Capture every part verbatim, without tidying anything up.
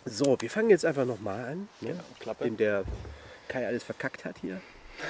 So, wir fangen jetzt einfach nochmal an, ne? Genau, Klappe. Dem der Kai alles verkackt hat hier.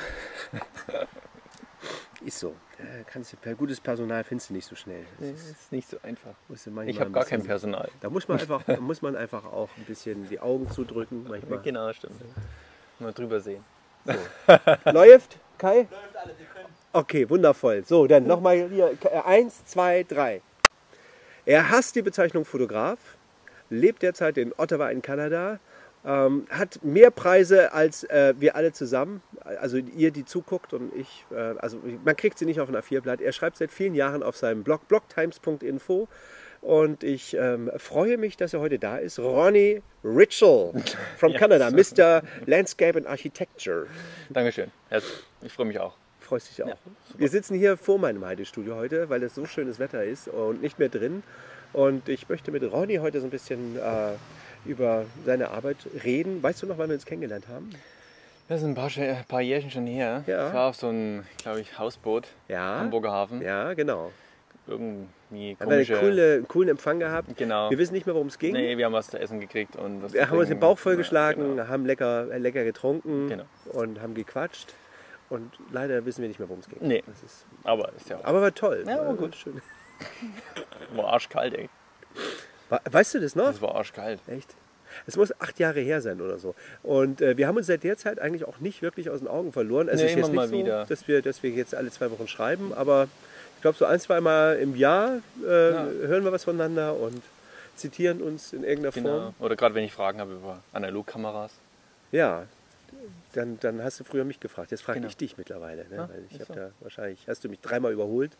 Ist so. Da kannst du, per gutes Personal findest du nicht so schnell. Das Nee, ist, ist nicht so einfach. musst du manchmal Ich habe ein gar bisschen- kein Personal. Da muss man einfach, da muss man einfach auch ein bisschen die Augen zudrücken manchmal. Genau, stimmt. Mal drüber sehen. Läuft, Kai? Läuft alles, wir können. Okay, wundervoll. So, dann nochmal hier. Eins, zwei, drei. Er hasst die Bezeichnung Fotograf, lebt derzeit in Ottawa in Kanada, ähm, hat mehr Preise als äh, wir alle zusammen. Also ihr, die zuguckt und ich. Äh, also man kriegt sie nicht auf ein A vier Blatt. Er schreibt seit vielen Jahren auf seinem Blog blogtimes punkt info. Und ich ähm, freue mich, dass er heute da ist. Ronnie Ritchell from Ja. Canada, Mister Landscape and Architecture. Dankeschön. Ja, ich freue mich auch. Freust dich auch? Ja, Wir sitzen hier vor meinem Heidestudio heute, weil es so schönes Wetter ist und nicht mehr drin. Und ich möchte mit Ronnie heute so ein bisschen äh, über seine Arbeit reden. Weißt du noch, wann wir uns kennengelernt haben? Das ist ein paar, ein paar Jährchen schon her. Ja. Ich war auf so ein, glaube ich, Hausboot. Ja. Hamburger Hafen. Ja, genau. Irgendwie Haben wir einen, komische... coole, einen coolen Empfang gehabt. Genau. Wir wissen nicht mehr, worum es ging. Nee, wir haben was zu essen gekriegt. Und was Wir zu haben uns den trinken. Bauch vollgeschlagen, Ja, genau. haben lecker, lecker getrunken Genau. und haben gequatscht. Und leider wissen wir nicht mehr, worum es ging. Nee. Das ist, Aber ist ja auch... aber war toll. Ja, war War gut. Schön. War arschkalt, ey. Wa- Weißt du das noch? Das war arschkalt. Echt? Es muss acht Jahre her sein oder so. Und äh, wir haben uns seit der Zeit eigentlich auch nicht wirklich aus den Augen verloren. Also Nee, es ist jetzt immer nicht mal so, wieder. Dass, wir, dass wir jetzt alle zwei Wochen schreiben, aber ich glaube so ein, zwei Mal im Jahr äh, Ja. hören wir was voneinander und zitieren uns in irgendeiner Genau. Form. Oder gerade wenn ich Fragen habe über Analogkameras. Ja, dann, dann hast du früher mich gefragt. Jetzt frage Genau. ich dich mittlerweile. Ne? Ja, Weil ich ist habe so. da wahrscheinlich, hast du mich dreimal überholt.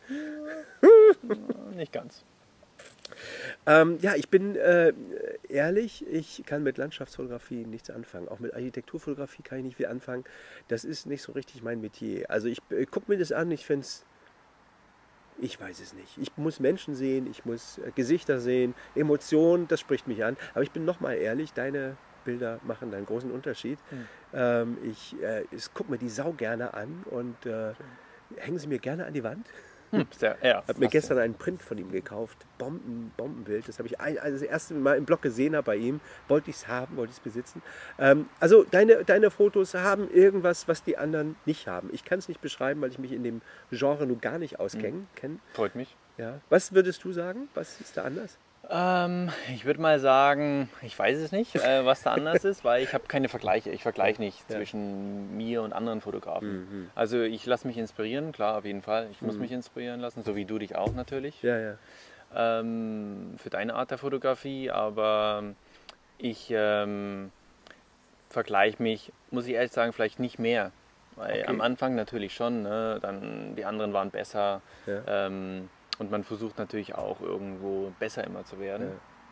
Nicht ganz. Ähm, ja, ich bin äh, ehrlich, ich kann mit Landschaftsfotografie nichts anfangen. Auch mit Architekturfotografie kann ich nicht viel anfangen. Das ist nicht so richtig mein Metier. Also ich, äh, guck mir das an, ich finde es, ich weiß es nicht. Ich muss Menschen sehen, ich muss äh, Gesichter sehen, Emotionen, das spricht mich an. Aber ich bin nochmal ehrlich, deine Bilder machen einen großen Unterschied. Hm. Ähm, ich äh, ich gucke mir die sau gerne an und äh, hängen sie mir gerne an die Wand. Hm, sehr, ja, Ich habe mir fast. gestern einen Print von ihm gekauft. Bomben, Bombenbild. Das habe ich ein, also das erste Mal im Blog gesehen habe bei ihm. Wollte ich es haben, wollte ich es besitzen. Ähm, also deine, deine Fotos haben irgendwas, was die anderen nicht haben. Ich kann es nicht beschreiben, weil ich mich in dem Genre nur gar nicht auskenne. Mhm. kenn. Freut mich. Ja. Was würdest du sagen? Was ist da anders? Ähm, ich würde mal sagen, ich weiß es nicht, äh, was da anders ist, weil ich habe keine Vergleiche. Ich vergleiche nicht Ja. zwischen mir und anderen Fotografen. Mhm. Also ich lasse mich inspirieren, klar, auf jeden Fall. Ich muss Mhm. mich inspirieren lassen, so wie du dich auch natürlich, Ja, ja. ähm, für deine Art der Fotografie. Aber ich ähm, vergleiche mich, muss ich ehrlich sagen, vielleicht nicht mehr. Weil Okay. am Anfang natürlich schon, ne? Dann die anderen waren besser. Ja. Ähm, und man versucht natürlich auch irgendwo besser immer zu werden.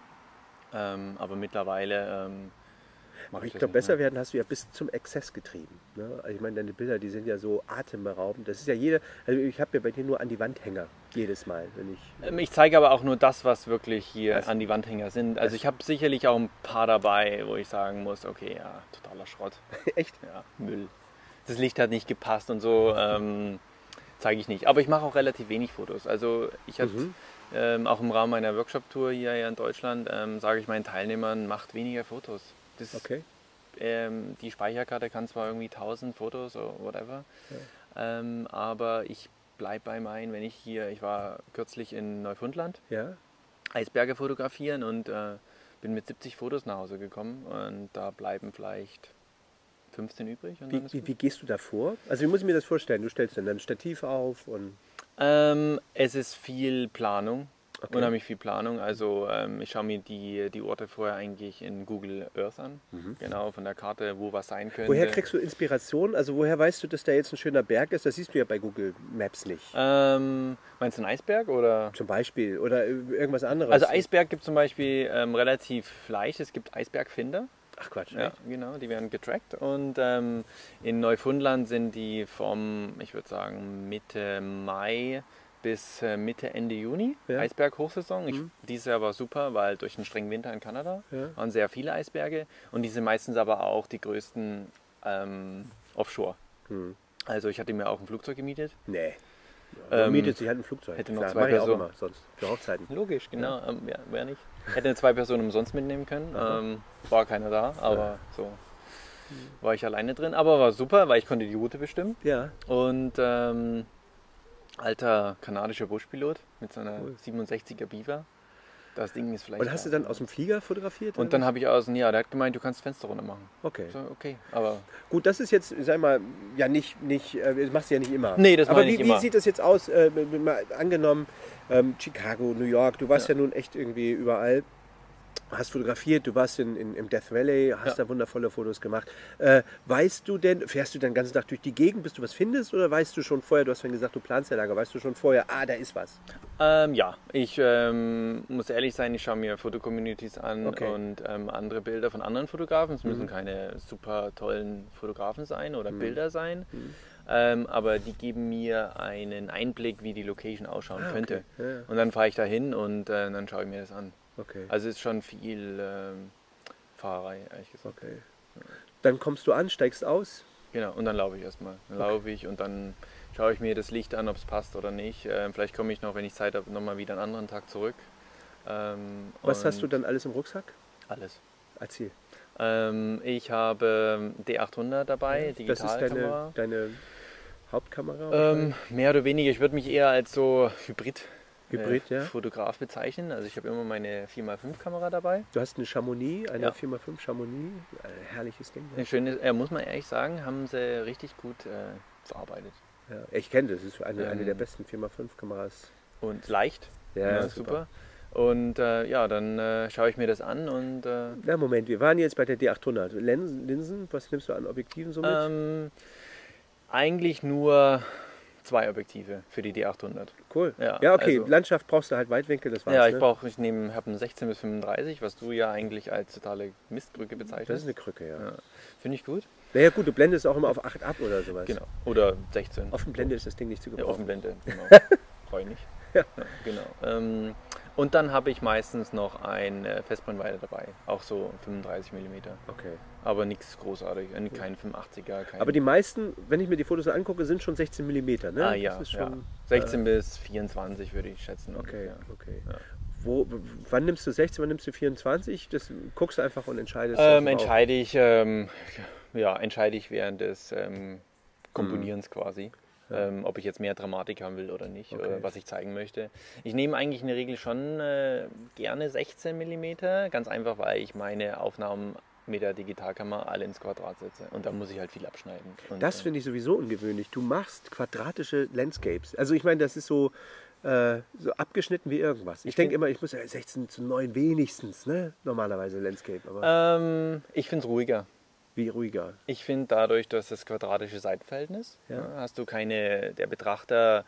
Ähm, aber mittlerweile ähm, mache Ich das glaube, nicht besser mehr. werden hast du ja bis zum Exzess getrieben. Ne? Also ich meine, deine Bilder, die sind ja so atemberaubend. Das ist ja jede, also ich habe ja bei dir nur an die Wandhänger jedes Mal, wenn ich. Ähm, Ich zeige aber auch nur das, was wirklich hier Also- an die Wandhänger sind. Also Das- ich habe sicherlich auch ein paar dabei, wo ich sagen muss, okay, ja, totaler Schrott. Echt? Ja, Müll. Das Licht hat nicht gepasst und so ähm, zeige ich nicht. Aber ich mache auch relativ wenig Fotos. Also ich hatte Mhm. ähm, auch im Rahmen meiner Workshop-Tour hier, hier in Deutschland, ähm, sage ich meinen Teilnehmern, macht weniger Fotos. Das, Okay. ähm, die Speicherkarte kann zwar irgendwie tausend Fotos oder whatever, ähm, aber ich bleibe bei meinen, wenn ich hier, ich war kürzlich in Neufundland, Ja. Eisberge fotografieren und äh, bin mit siebzig Fotos nach Hause gekommen und da bleiben vielleicht fünfzehn übrig. Und dann Wie, ist wie, gut. wie gehst du da vor? Also wie muss ich mir das vorstellen? Du stellst dann ein Stativ auf und. Ähm, es ist viel Planung, Okay. unheimlich viel Planung. Also ähm, ich schaue mir die, die Orte vorher eigentlich in Google Earth an, Mhm. genau von der Karte, wo was sein könnte. Woher kriegst du Inspiration? Also woher weißt du, dass da jetzt ein schöner Berg ist? Das siehst du ja bei Google Maps nicht. Ähm, meinst du einen Eisberg oder? Zum Beispiel. Oder irgendwas anderes. Also Eisberg gibt es zum Beispiel ähm, relativ leicht. Es gibt Eisbergfinder. Ach Quatsch. Ja, echt? genau, die werden getrackt. Und ähm, in Neufundland sind die vom, ich würde sagen, Mitte Mai bis äh, Mitte, Ende Juni, Ja. Eisberg-Hochsaison. Ich, Mhm. Dieses Jahr war super, weil durch den strengen Winter in Kanada Ja. waren sehr viele Eisberge. Und die sind meistens aber auch die größten ähm, offshore. Hm. Also ich hatte mir auch ein Flugzeug gemietet. Nee. Man Ähm, mietet sich halt ein Flugzeug. hätte noch Klar, zwei mach ich auch Personen. immer, sonst für Hochzeiten. Logisch, genau. Ähm, ja, wer nicht. Hätte zwei Personen umsonst mitnehmen können. Ähm, war keiner da, aber so war ich alleine drin. Aber war super, weil ich konnte die Route bestimmen. Ja, Und ähm, alter kanadischer Buschpilot mit so einer Cool. siebenundsechziger Beaver. Das Ding ist vielleicht. und hast du dann aus dem Flieger fotografiert? Und oder dann was? habe ich aus, ja, der hat gemeint, du kannst Fenster runter machen. Okay. So, okay, aber Gut, das ist jetzt, sag mal, ja nicht, nicht äh, das machst du ja nicht immer. Nee, das Aber meine wie, ich wie immer. sieht das jetzt aus, äh, mal angenommen, ähm, Chicago, New York, du warst ja. Ja. nun echt irgendwie überall, hast fotografiert, du warst in, in, im Death Valley, hast Ja. da wundervolle Fotos gemacht. Äh, weißt du denn, fährst du den ganzen Tag durch die Gegend, bis du was findest, oder weißt du schon vorher, du hast vorhin gesagt, du planst ja lange, weißt du schon vorher, ah, da ist was? Ähm, ja, ich ähm, muss ehrlich sein, ich schaue mir Fotocommunities an Okay. und ähm, andere Bilder von anderen Fotografen. Es müssen Mhm. keine super tollen Fotografen sein oder Mhm. Bilder sein, Mhm. ähm, aber die geben mir einen Einblick, wie die Location ausschauen Ah, könnte. okay. Ja, ja. Und dann fahre ich da hin und äh, dann schaue ich mir das an. Okay. Also es ist schon viel ähm, Fahrerei, ehrlich gesagt. okay. Dann kommst du an, steigst aus. Genau, und dann laufe ich erstmal. Dann Okay. laufe ich und dann schaue ich mir das Licht an, ob es passt oder nicht. Ähm, vielleicht komme ich noch, wenn ich Zeit habe, nochmal wieder einen anderen Tag zurück. Ähm, Was hast du und dann alles im Rucksack? Alles. Erzähl. Ähm, ich habe D achthundert dabei, Das ist deine, Digitalkamera. deine Hauptkamera? Ähm, mehr oder weniger, ich würde mich eher als so Hybrid, Hybrid, äh, ja. Fotograf bezeichnen. Also ich habe immer meine vier mal fünf Kamera dabei. Du hast eine Chamonix, eine Ja. vier mal fünf Chamonix. Ein herrliches Ding. Ein schönes, äh, muss man ehrlich sagen, haben sie richtig gut äh, verarbeitet. Ja, ich kenne das. Das ist eine, eine Ähm, der besten vier mal fünf Kameras. Und leicht. Ja, Ja, super. super. Und äh, ja, dann äh, schaue ich mir das an und äh, Na, Moment, wir waren jetzt bei der D achthundert. Linsen, Linsen, was nimmst du an Objektiven so mit? ähm, eigentlich nur zwei Objektive für die D achthundert. Cool. ja, Ja, okay. also- Landschaft brauchst du halt Weitwinkel, das war's. Ja, ich ne? brauche, ich nehme, habe einen sechzehn bis fünfunddreißig, was du ja eigentlich als totale Mistbrücke bezeichnest. Das ist eine Krücke, ja. Ja. Finde ich gut. Naja, gut, du blendest auch immer auf acht ab oder sowas. Genau. Oder sechzehn. Offenblende ist das Ding nicht zu Ja, gebrauchen. Offenblende. Genau. Freue mich. Ja. Ja, genau. Ähm, und dann habe ich meistens noch ein äh, Festbrennweite dabei. Auch so fünfunddreißig Millimeter. Okay. Aber nichts großartig. Äh, Kein fünfundachtziger. Kein Aber die meisten, wenn ich mir die Fotos so angucke, sind schon sechzehn Millimeter, ne? Ah ja, Das ist ja. schon, sechzehn bis vierundzwanzig würde ich schätzen. Okay, ungefähr. okay. Ja. Wo, w- wann nimmst du sechzehn, wann nimmst du vierundzwanzig? Das guckst du einfach und entscheidest. aus dem Ähm, Bauch. entscheide ich, ähm, ja, entscheide ich während des ähm, Komponierens quasi, Ja. ähm, ob ich jetzt mehr Dramatik haben will oder nicht, Okay. oder was ich zeigen möchte. Ich nehme eigentlich in der Regel schon äh, gerne sechzehn Millimeter, ganz einfach, weil ich meine Aufnahmen mit der Digitalkamera alle ins Quadrat setze und da muss ich halt viel abschneiden. Und, Das äh, finde ich sowieso ungewöhnlich. Du machst quadratische Landscapes. Also ich meine, das ist so, äh, so abgeschnitten wie irgendwas. Ich, Ich denke find- immer, ich muss ja sechzehn zu neun wenigstens, ne? Normalerweise Landscape, aber ähm, ich finde es ruhiger. wie ruhiger. Ich finde dadurch, dass das quadratische Seitenverhältnis, Ja. ja, hast du keine, der Betrachter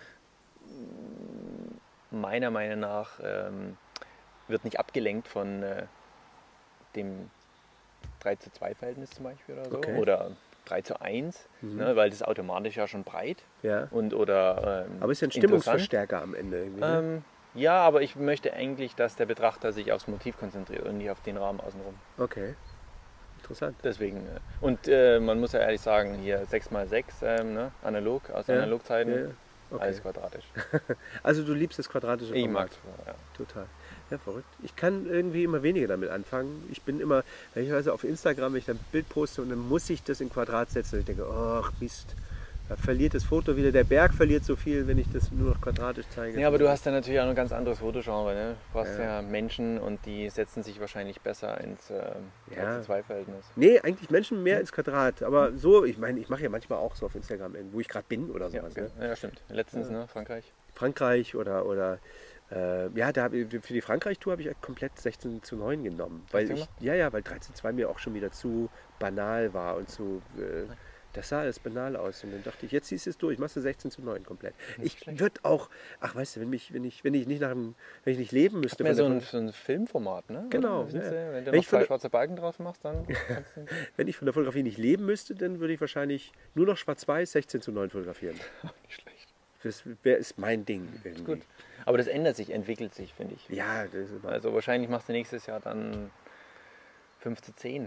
mm, meiner Meinung nach ähm, wird nicht abgelenkt von äh, dem drei zu zwei Verhältnis zum Beispiel oder so Okay. oder drei zu eins, Mhm. ne, weil das automatisch ja schon breit Ja. und oder ähm, Aber ist ja ein interessant. Stimmungsverstärker am Ende irgendwie. Ne? Ähm, ja, aber ich möchte eigentlich, dass der Betrachter sich aufs Motiv konzentriert und nicht auf den Rahmen außenrum. Okay. Interessant. Deswegen. äh, Und äh, man muss ja ehrlich sagen, hier sechs mal sechs, ähm, ne, analog, aus Ja, Analogzeiten, Ja, ja. Okay. alles quadratisch. Also du liebst das quadratische Ich Format. mag's. Ja. Total. Ja, verrückt. Ich kann irgendwie immer weniger damit anfangen. Ich bin immer, wenn ich also auf Instagram, wenn ich dann ein Bild poste und dann muss ich das in Quadrat setzen und ich denke, ach Mist, da verliert das Foto wieder, der Berg verliert so viel, wenn ich das nur noch quadratisch zeige. Ja, aber du hast ja natürlich auch ein ganz anderes Fotogenre. Ne? Du hast Ja. ja. Menschen und die setzen sich wahrscheinlich besser ins äh, Ja. drei zu zwei Verhältnis. Nee, eigentlich Menschen mehr ins Quadrat. Aber so, ich meine, ich mache ja manchmal auch so auf Instagram, wo ich gerade bin oder Ja, sowas. okay. Ne? Ja, stimmt. Letztens, Ja. ne, Frankreich. Frankreich oder, oder äh, ja, da hab ich, für die Frankreich-Tour habe ich komplett sechzehn zu neun genommen. Weil du ich, gemacht? ja, ja, weil dreizehn zu zwei mir auch schon wieder zu banal war und zu. Äh, das sah alles banal aus. Und dann dachte ich, jetzt ziehst du es durch, machst du sechzehn zu neun komplett. Nicht Ich schlecht. würde auch, ach weißt du, wenn, mich, wenn, ich, wenn ich nicht nach dem, wenn ich nicht leben müsste. Mehr von so der- ein, so ein Filmformat, ne? Genau, Oder? Sind ja. sie, wenn du Wenn noch ich von zwei der- schwarze Balken drauf machst, dann kannst du... Wenn ich von der Fotografie nicht leben müsste, dann würde ich wahrscheinlich nur noch schwarz-weiß sechzehn zu neun fotografieren. Nicht schlecht. Das wär, ist mein Ding irgendwie. Gut. Aber das ändert sich, entwickelt sich, finde ich. Ja, das ist immer. Also wahrscheinlich machst du nächstes Jahr dann fünf zu zehn.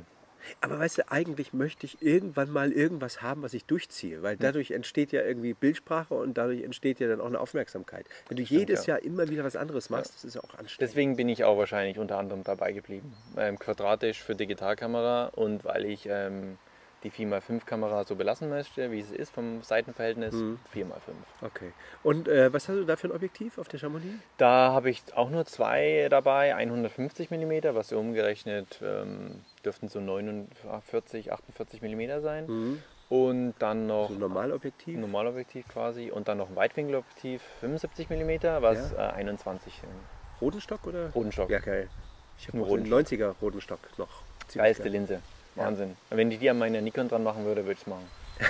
Aber weißt du, eigentlich möchte ich irgendwann mal irgendwas haben, was ich durchziehe, weil dadurch entsteht ja irgendwie Bildsprache und dadurch entsteht ja dann auch eine Aufmerksamkeit. Wenn du Stimmt, jedes ja. Jahr immer wieder was anderes machst, das ist ja auch anstrengend. Deswegen bin ich auch wahrscheinlich unter anderem dabei geblieben. Ähm, quadratisch für Digitalkamera und weil ich ähm, die vier mal fünf Kamera so belassen möchte, wie es ist vom Seitenverhältnis, Mhm. vier mal fünf. Okay. Und äh, was hast du da für ein Objektiv auf der Chamonix? Da habe ich auch nur zwei dabei, hundertfünfzig Millimeter, was so umgerechnet ähm, dürften so neunundvierzig, achtundvierzig Millimeter sein. Mhm. Und dann noch So ein Normalobjektiv? ein Normalobjektiv quasi und dann noch ein Weitwinkelobjektiv, fünfundsiebzig Millimeter, was Ja. äh, einundzwanzig Rodenstock oder? Rodenstock. Ja, geil. Ich habe Nur noch so einen Rodenstock. neunziger Rodenstock noch. Ziemlich Geilste geil. Linse. Wahnsinn. Wenn ich die an meiner Nikon dran machen würde, würde ich es machen.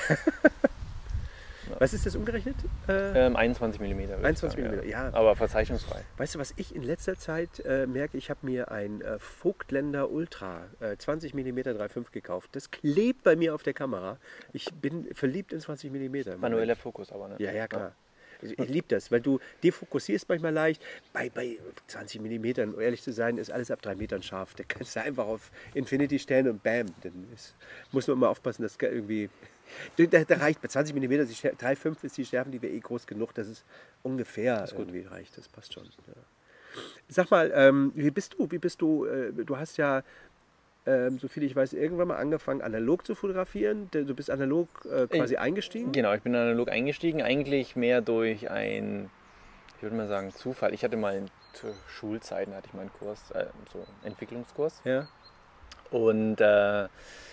Was ist das umgerechnet? Äh, Ähm, einundzwanzig Millimeter. einundzwanzig Millimeter, ja. Aber verzeichnungsfrei. Weißt du, was ich in letzter Zeit äh, merke? Ich habe mir ein äh, Vogtländer Ultra äh, zwanzig Millimeter drei Komma fünf gekauft. Das klebt bei mir auf der Kamera. Ich bin verliebt in zwanzig Millimeter. Manueller Fokus aber, ne? Ja, ja, klar. Ich, ich liebe das, weil du defokussierst manchmal leicht. Bei, bei zwanzig Millimetern, um ehrlich zu sein, ist alles ab drei Metern scharf. Da kannst du einfach auf Infinity stellen und bam. Dann ist, muss man immer aufpassen, dass irgendwie... Da, da reicht bei zwanzig Millimeter, drei Komma fünf ist die Schärfe, die wäre eh groß genug, dass es ungefähr ist gut. irgendwie reicht. Das passt schon. Ja. Sag mal, ähm, wie bist du? Wie bist du? Äh, du hast ja, ähm, so viel ich weiß, irgendwann mal angefangen, analog zu fotografieren. Du bist analog äh, quasi Ich- eingestiegen. Genau, ich bin analog eingestiegen, eigentlich mehr durch ein, ich würde mal sagen, Zufall. Ich hatte mal in, zu Schulzeiten hatte ich mal einen Kurs, äh, so einen Entwicklungskurs. Ja. Und äh,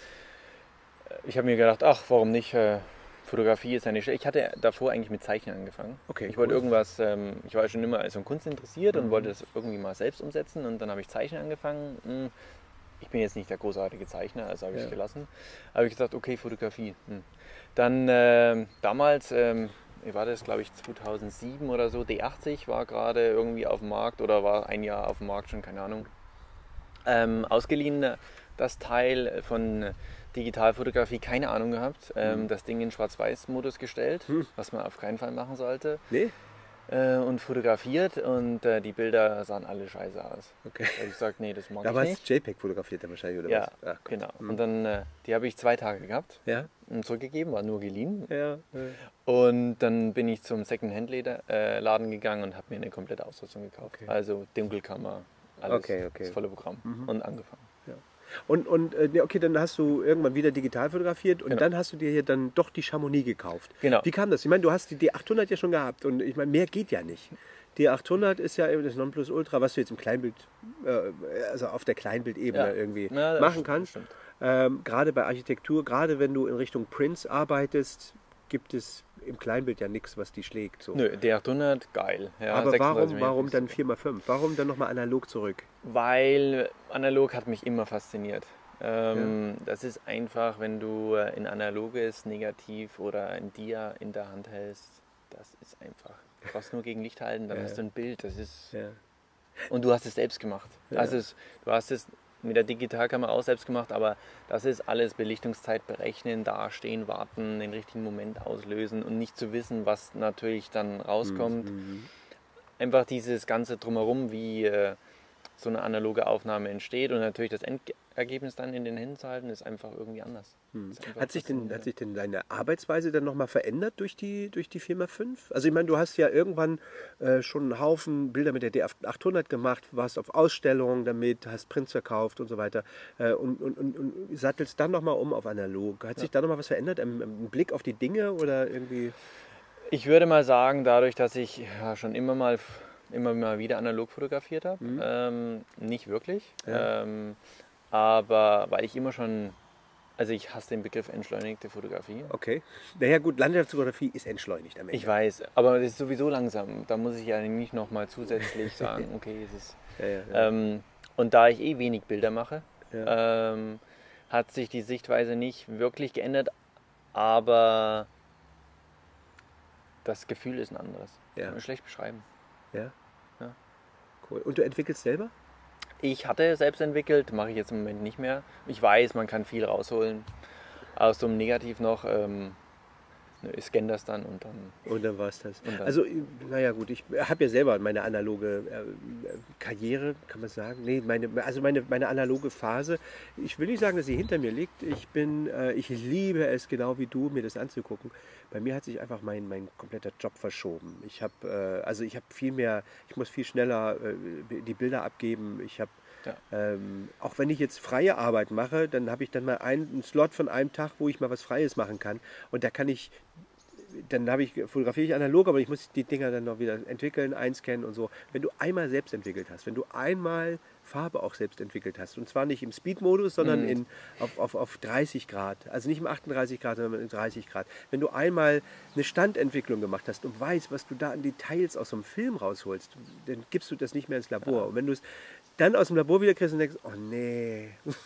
ich habe mir gedacht, ach, warum nicht? Äh, Fotografie ist ja nicht schlecht. Ich hatte davor eigentlich mit Zeichnen angefangen. Okay, ich wollte cool. irgendwas, ähm, ich war schon immer so an Kunst interessiert und Mhm. wollte das irgendwie mal selbst umsetzen. Und dann habe ich Zeichnen angefangen. Hm, Ich bin jetzt nicht der großartige Zeichner, also habe ich es Ja. gelassen. Aber ich gesagt, okay, Fotografie. Hm. Dann ähm, damals, ähm, wie war das, glaube ich, zweitausendsieben oder so, D achtzig war gerade irgendwie auf dem Markt oder war ein Jahr auf dem Markt schon, keine Ahnung. Ähm, ausgeliehen das Teil von Digitalfotografie, keine Ahnung gehabt. Ähm, Mhm. Das Ding in Schwarz-Weiß-Modus gestellt, Hm. was man auf keinen Fall machen sollte. Nee? Äh, und fotografiert und äh, die Bilder sahen alle scheiße aus. Okay. Da habe ich gesagt, nee, das mag Aber ich hast nicht. JPEG fotografiert dann wahrscheinlich, oder Ja, was? Ach Gott. genau. Mhm. Und dann, äh, die habe ich zwei Tage gehabt Ja? und zurückgegeben, war nur geliehen. Ja. Und dann bin ich zum Second-Hand-Laden gegangen und habe mir eine komplette Ausrüstung gekauft. Okay. Also Dunkelkammer, alles, Okay, okay. das volle Programm Mhm. und angefangen. Und, und äh, nee, okay, dann hast du irgendwann wieder digital fotografiert und Genau. dann hast du dir hier dann doch die Chamonix gekauft. Genau. Wie kam das? Ich meine, du hast die D achthundert ja schon gehabt und ich meine, mehr geht ja nicht. D achthundert ist ja eben das Nonplusultra, was du jetzt im Kleinbild, äh, also auf der Kleinbildebene Ja. irgendwie Ja, das machen stimmt, kannst. das stimmt. Ähm, gerade bei Architektur, gerade wenn du in Richtung Prints arbeitest, gibt es im Kleinbild ja nichts, was die schlägt. So. Nö, D achthundert, geil. Ja, Aber warum, sechsunddreißig warum Millimeter dann ist vier mal fünf? Warum dann nochmal analog zurück? super. Weil analog hat mich immer fasziniert. Ähm, Das ist einfach, wenn du äh, ein analoges Negativ oder ein Dia in der Hand hältst, das ist einfach. Du brauchst nur gegen Licht halten, dann Ja. hast du ein Bild. Das ist Ja. Und du hast es selbst gemacht. Ja. Das ist, du hast es mit der Digitalkamera auch selbst gemacht, aber das ist alles Belichtungszeit berechnen, dastehen, warten, den richtigen Moment auslösen und nicht zu wissen, was natürlich dann rauskommt. Mhm. Einfach dieses ganze Drumherum, wie äh, so eine analoge Aufnahme entsteht und natürlich das Endergebnis dann in den Händen zu halten, ist einfach irgendwie anders. Hm. Ist einfach Hat sich, denn, faszinierend. hat sich denn deine Arbeitsweise dann nochmal verändert durch die, durch die vier mal fünf? Also ich meine, du hast ja irgendwann äh, schon einen Haufen Bilder mit der D achthundert gemacht, warst auf Ausstellungen damit, hast Prints verkauft und so weiter äh, und, und, und, und sattelst dann nochmal um auf analog. Hat sich da nochmal was verändert im, im Blick auf die Dinge oder irgendwie? Ich würde mal sagen, dadurch, dass ich ja, schon immer mal immer mal wieder analog fotografiert habe, Mhm. ähm, nicht wirklich, Ja. ähm, aber weil ich immer schon, also ich hasse den Begriff entschleunigte Fotografie. Okay. Naja gut, Landschaftsfotografie ist entschleunigt am Ende. Ich weiß, aber das ist sowieso langsam. Da muss ich ja nicht nochmal zusätzlich sagen, okay, es ist. Ja, ja, ja. Ähm, und da ich eh wenig Bilder mache, Ja. ähm, hat sich die Sichtweise nicht wirklich geändert, aber das Gefühl ist ein anderes. Ja. Kann man schlecht beschreiben. Ja? Ja. Cool. Und du entwickelst selber? Ich hatte selbst entwickelt, mache ich jetzt im Moment nicht mehr. Ich weiß, man kann viel rausholen. Aus so einem Negativ noch. Ähm, Nö, ich scanne das dann und dann... Und dann war es das. Und dann- Also, naja gut, ich habe ja selber meine analoge äh, Karriere, kann man sagen. Nee, meine, also meine, meine analoge Phase. Ich will nicht sagen, dass sie hinter mir liegt. Ich bin, äh, ich liebe es, genau wie du, mir das anzugucken. Bei mir hat sich einfach mein, mein kompletter Job verschoben. Ich habe, äh, also ich habe viel mehr, ich muss viel schneller äh, die Bilder abgeben. Ich habe Ja. Ähm, auch wenn ich jetzt freie Arbeit mache, dann habe ich dann mal einen, einen Slot von einem Tag, wo ich mal was Freies machen kann. Und da kann ich, dann habe ich, fotografiere ich analog, aber ich muss die Dinger dann noch wieder entwickeln, einscannen und so. Wenn du einmal selbst entwickelt hast, wenn du einmal Farbe auch selbst entwickelt hast, und zwar nicht im Speed-Modus, sondern Mhm. in, auf, auf, auf dreißig Grad, also nicht im achtunddreißig Grad, sondern im dreißig Grad. Wenn du einmal eine Standentwicklung gemacht hast und weißt, was du da an Details aus so einem Film rausholst, dann gibst du das nicht mehr ins Labor. Und wenn du es dann aus dem Labor wieder kriegst und denkst, oh nee.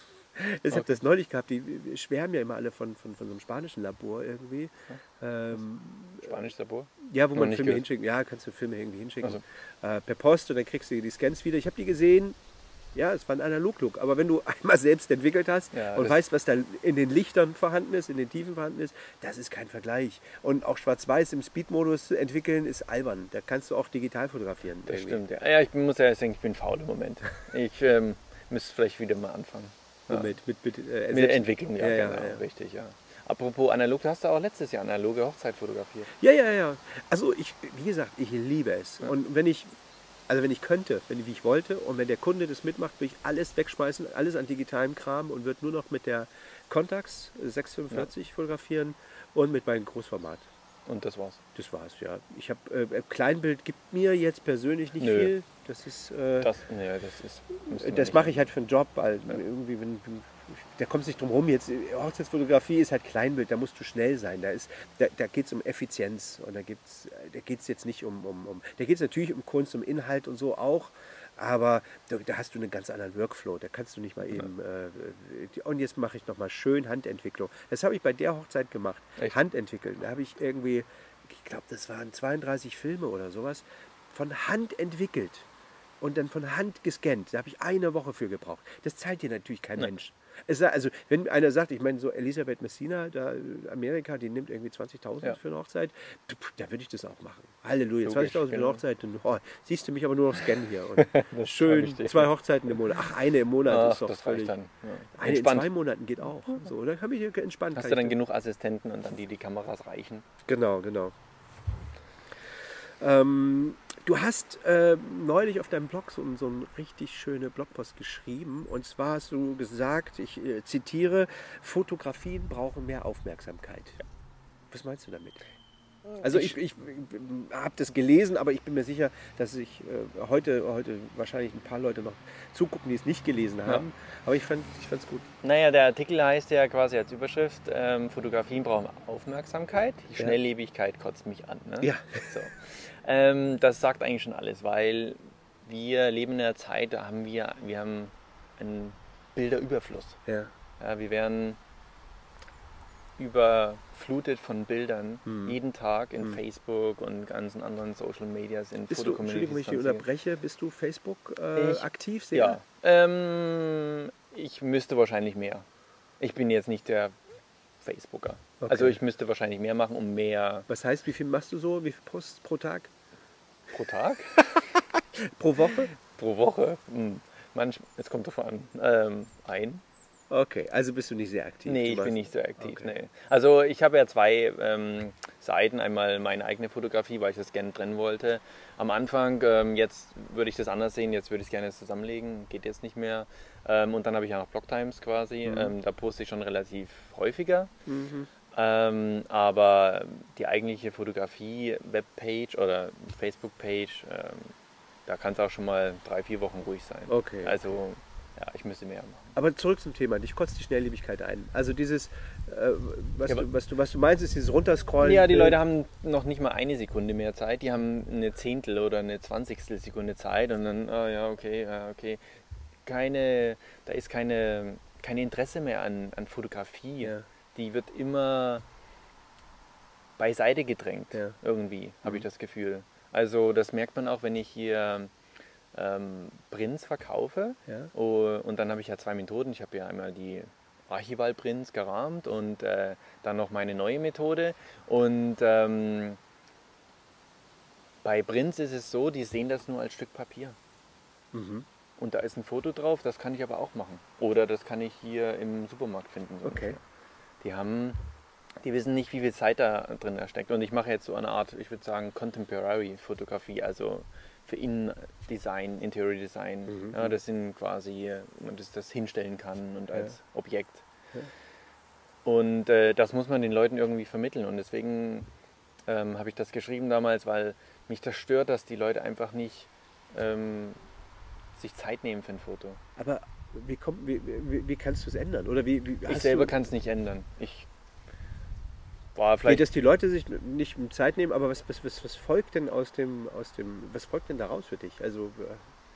Ich habe das neulich gehabt, die schwärmen ja immer alle von, von, von so einem spanischen Labor irgendwie. Ähm, Spanisch Labor? ja, wo Noch man nicht Filme gehört. hinschicken. Ja, kannst du Filme irgendwie hinschicken. Ach Äh, per Post und dann kriegst du die Scans wieder. Ich habe die gesehen. Ja, es war ein Analog-Look. Aber wenn du einmal selbst entwickelt hast Ja, und das- weißt, was da in den Lichtern vorhanden ist, in den Tiefen vorhanden ist, das ist kein Vergleich. Und auch Schwarz-Weiß im Speed-Modus entwickeln ist albern. Da kannst du auch digital fotografieren. Das irgendwie. stimmt, ja. Ja, ich muss ja sagen, ich bin faul im Moment. Ich ähm, müsste vielleicht wieder mal anfangen. Ja. Mit, mit, mit, äh, Mit selbst- der Entwicklung, ja, Ja, ja, genau, ja. richtig, ja. Apropos analog, du hast ja auch letztes Jahr analoge Hochzeit fotografiert. Ja, ja, ja. Also ich, wie gesagt, ich liebe es. Ja. Und wenn ich, also wenn ich könnte, wenn, wie ich wollte, und wenn der Kunde das mitmacht, würde ich alles wegschmeißen, alles an digitalem Kram und würde nur noch mit der Contax sechshundertfünfundvierzig fotografieren und mit meinem Großformat. Und das war's. Das war's, ja. Ich habe äh, Kleinbild gibt mir jetzt persönlich nicht Nö. viel. Das ist, äh, Das, nee, das ist. müsste man das nicht mache haben. ich halt für einen Job, weil irgendwie, wenn, wenn, da kommt es nicht drum rum. Jetzt, Hochzeitsfotografie ist halt Kleinbild, da musst du schnell sein. Da, ist- da, da geht es um Effizienz und da geht es da geht's jetzt nicht um, um, um da geht es natürlich um Kunst, um Inhalt und so auch, aber da, da hast du einen ganz anderen Workflow. Da kannst du nicht mal eben, äh, die- und jetzt mache ich nochmal schön Handentwicklung. Das habe ich bei der Hochzeit gemacht. Echt? Handentwickeln. Da habe ich irgendwie, ich glaube, das waren zweiunddreißig Filme oder sowas, von Hand entwickelt. Und dann von Hand gescannt. Da habe ich eine Woche für gebraucht. Das zahlt dir natürlich kein Nein. Mensch. Es, sei- also, wenn einer sagt, ich meine, so Elisabeth Messina, da äh, Amerika, die nimmt irgendwie zwanzigtausend Ja. für eine Hochzeit, pff, da würde ich das auch machen. Halleluja, Logisch, zwanzigtausend für eine genau. Hochzeit. Und, oh, siehst du mich aber nur noch scannen hier. Und Das schön glaub ich dir. zwei Hochzeiten im Monat. Ach, eine im Monat Ach, ist doch das völlig. reicht dann. Ja. Eine in Entspannt. zwei Monaten geht auch. So, da kann ich hier entspannt. Hast kann du ich dann das- genug Assistenten und dann die die Kameras reichen? Genau, genau. Ähm, du hast äh, neulich auf deinem Blog so, so eine richtig schöne Blogpost geschrieben. Und zwar hast du gesagt, ich äh, zitiere, Fotografien brauchen mehr Aufmerksamkeit. Was meinst du damit? Also ich, ich, habe das gelesen, aber ich bin mir sicher, dass ich äh, heute, heute wahrscheinlich ein paar Leute noch zugucken, die es nicht gelesen haben. Aber ich fand es gut. Naja, der Artikel heißt ja quasi als Überschrift, ähm, Fotografien brauchen Aufmerksamkeit, die Ja. Schnelllebigkeit kotzt mich an. Ne? Ja. So. Ähm, das sagt eigentlich schon alles, weil wir leben in einer Zeit, da haben wir, wir haben einen Bilderüberfluss. Ja. Ja, wir werden überflutet von Bildern Hm. jeden Tag in Hm. Facebook und ganzen anderen Social Medias, in Bist du, Entschuldigung, wenn ich dich Fotocommunities. unterbreche, bist du Facebook äh, Ich- aktiv? Sehr? Ja, ähm, ich müsste wahrscheinlich mehr. Ich bin jetzt nicht der Facebooker. Okay. Also ich müsste wahrscheinlich mehr machen, um mehr Was heißt, wie viel machst du so? Wie viel Posts pro Tag? pro Tag, Pro Woche? pro Woche. Hm. Manch, es kommt davon an, ähm, ein. Okay, also bist du nicht sehr aktiv. Nee, Du ich machst- bin nicht so aktiv. Okay. Nee. Also ich habe ja zwei ähm, Seiten. Einmal meine eigene Fotografie, weil ich das gerne trennen wollte. Am Anfang, ähm, jetzt würde ich das anders sehen, jetzt würde ich es gerne zusammenlegen, geht jetzt nicht mehr. Ähm, und dann habe ich ja noch Blogtimes quasi, Mhm. ähm, da poste ich schon relativ häufiger. Mhm. Ähm, aber die eigentliche Fotografie-Webpage oder Facebook-Page, ähm, da kann es auch schon mal drei, vier Wochen ruhig sein. Okay. Also ja, ich müsste mehr machen. Aber zurück zum Thema. Dich kotzt die Schnelllebigkeit ein. Also dieses, äh, was, Ja, du, aber- was, du, was du meinst, ist dieses Runterscrollen. Ja, die äh, Leute haben noch nicht mal eine Sekunde mehr Zeit. Die haben eine Zehntel oder eine Zwanzigstel Sekunde Zeit und dann, ah ja, okay, ja, okay. Keine, da ist keine, kein Interesse mehr an, an Fotografie. Ja. Die wird immer beiseite gedrängt, Ja. irgendwie, habe Mhm. ich das Gefühl. Also das merkt man auch, wenn ich hier ähm, Prints verkaufe. Ja. Oh, und dann habe ich ja zwei Methoden. Ich habe ja einmal die Archival-Prints gerahmt und äh, dann noch meine neue Methode. Und ähm, bei Prints ist es so, die sehen das nur als Stück Papier. Mhm. Und da ist ein Foto drauf, das kann ich aber auch machen. Oder das kann ich hier im Supermarkt finden. So Okay. Die haben, die wissen nicht, wie viel Zeit da drin steckt. Und ich mache jetzt so eine Art, ich würde sagen, Contemporary-Fotografie, also für Innendesign, Interior Design. Mhm. Ja, das sind quasi, wo man das, das hinstellen kann und als Ja. Objekt. Ja. Und äh, das muss man den Leuten irgendwie vermitteln. Und deswegen ähm, habe ich das geschrieben damals, weil mich das stört, dass die Leute einfach nicht ähm, sich Zeit nehmen für ein Foto. Aber wie, kommt, wie, wie, wie kannst du es ändern? Oder wie, wie Ich hast selber du, kann es nicht ändern. Ich war nee, vielleicht. dass die Leute sich nicht Zeit nehmen, aber was, was, was, was folgt denn aus dem, aus dem, was folgt denn daraus für dich? Also äh,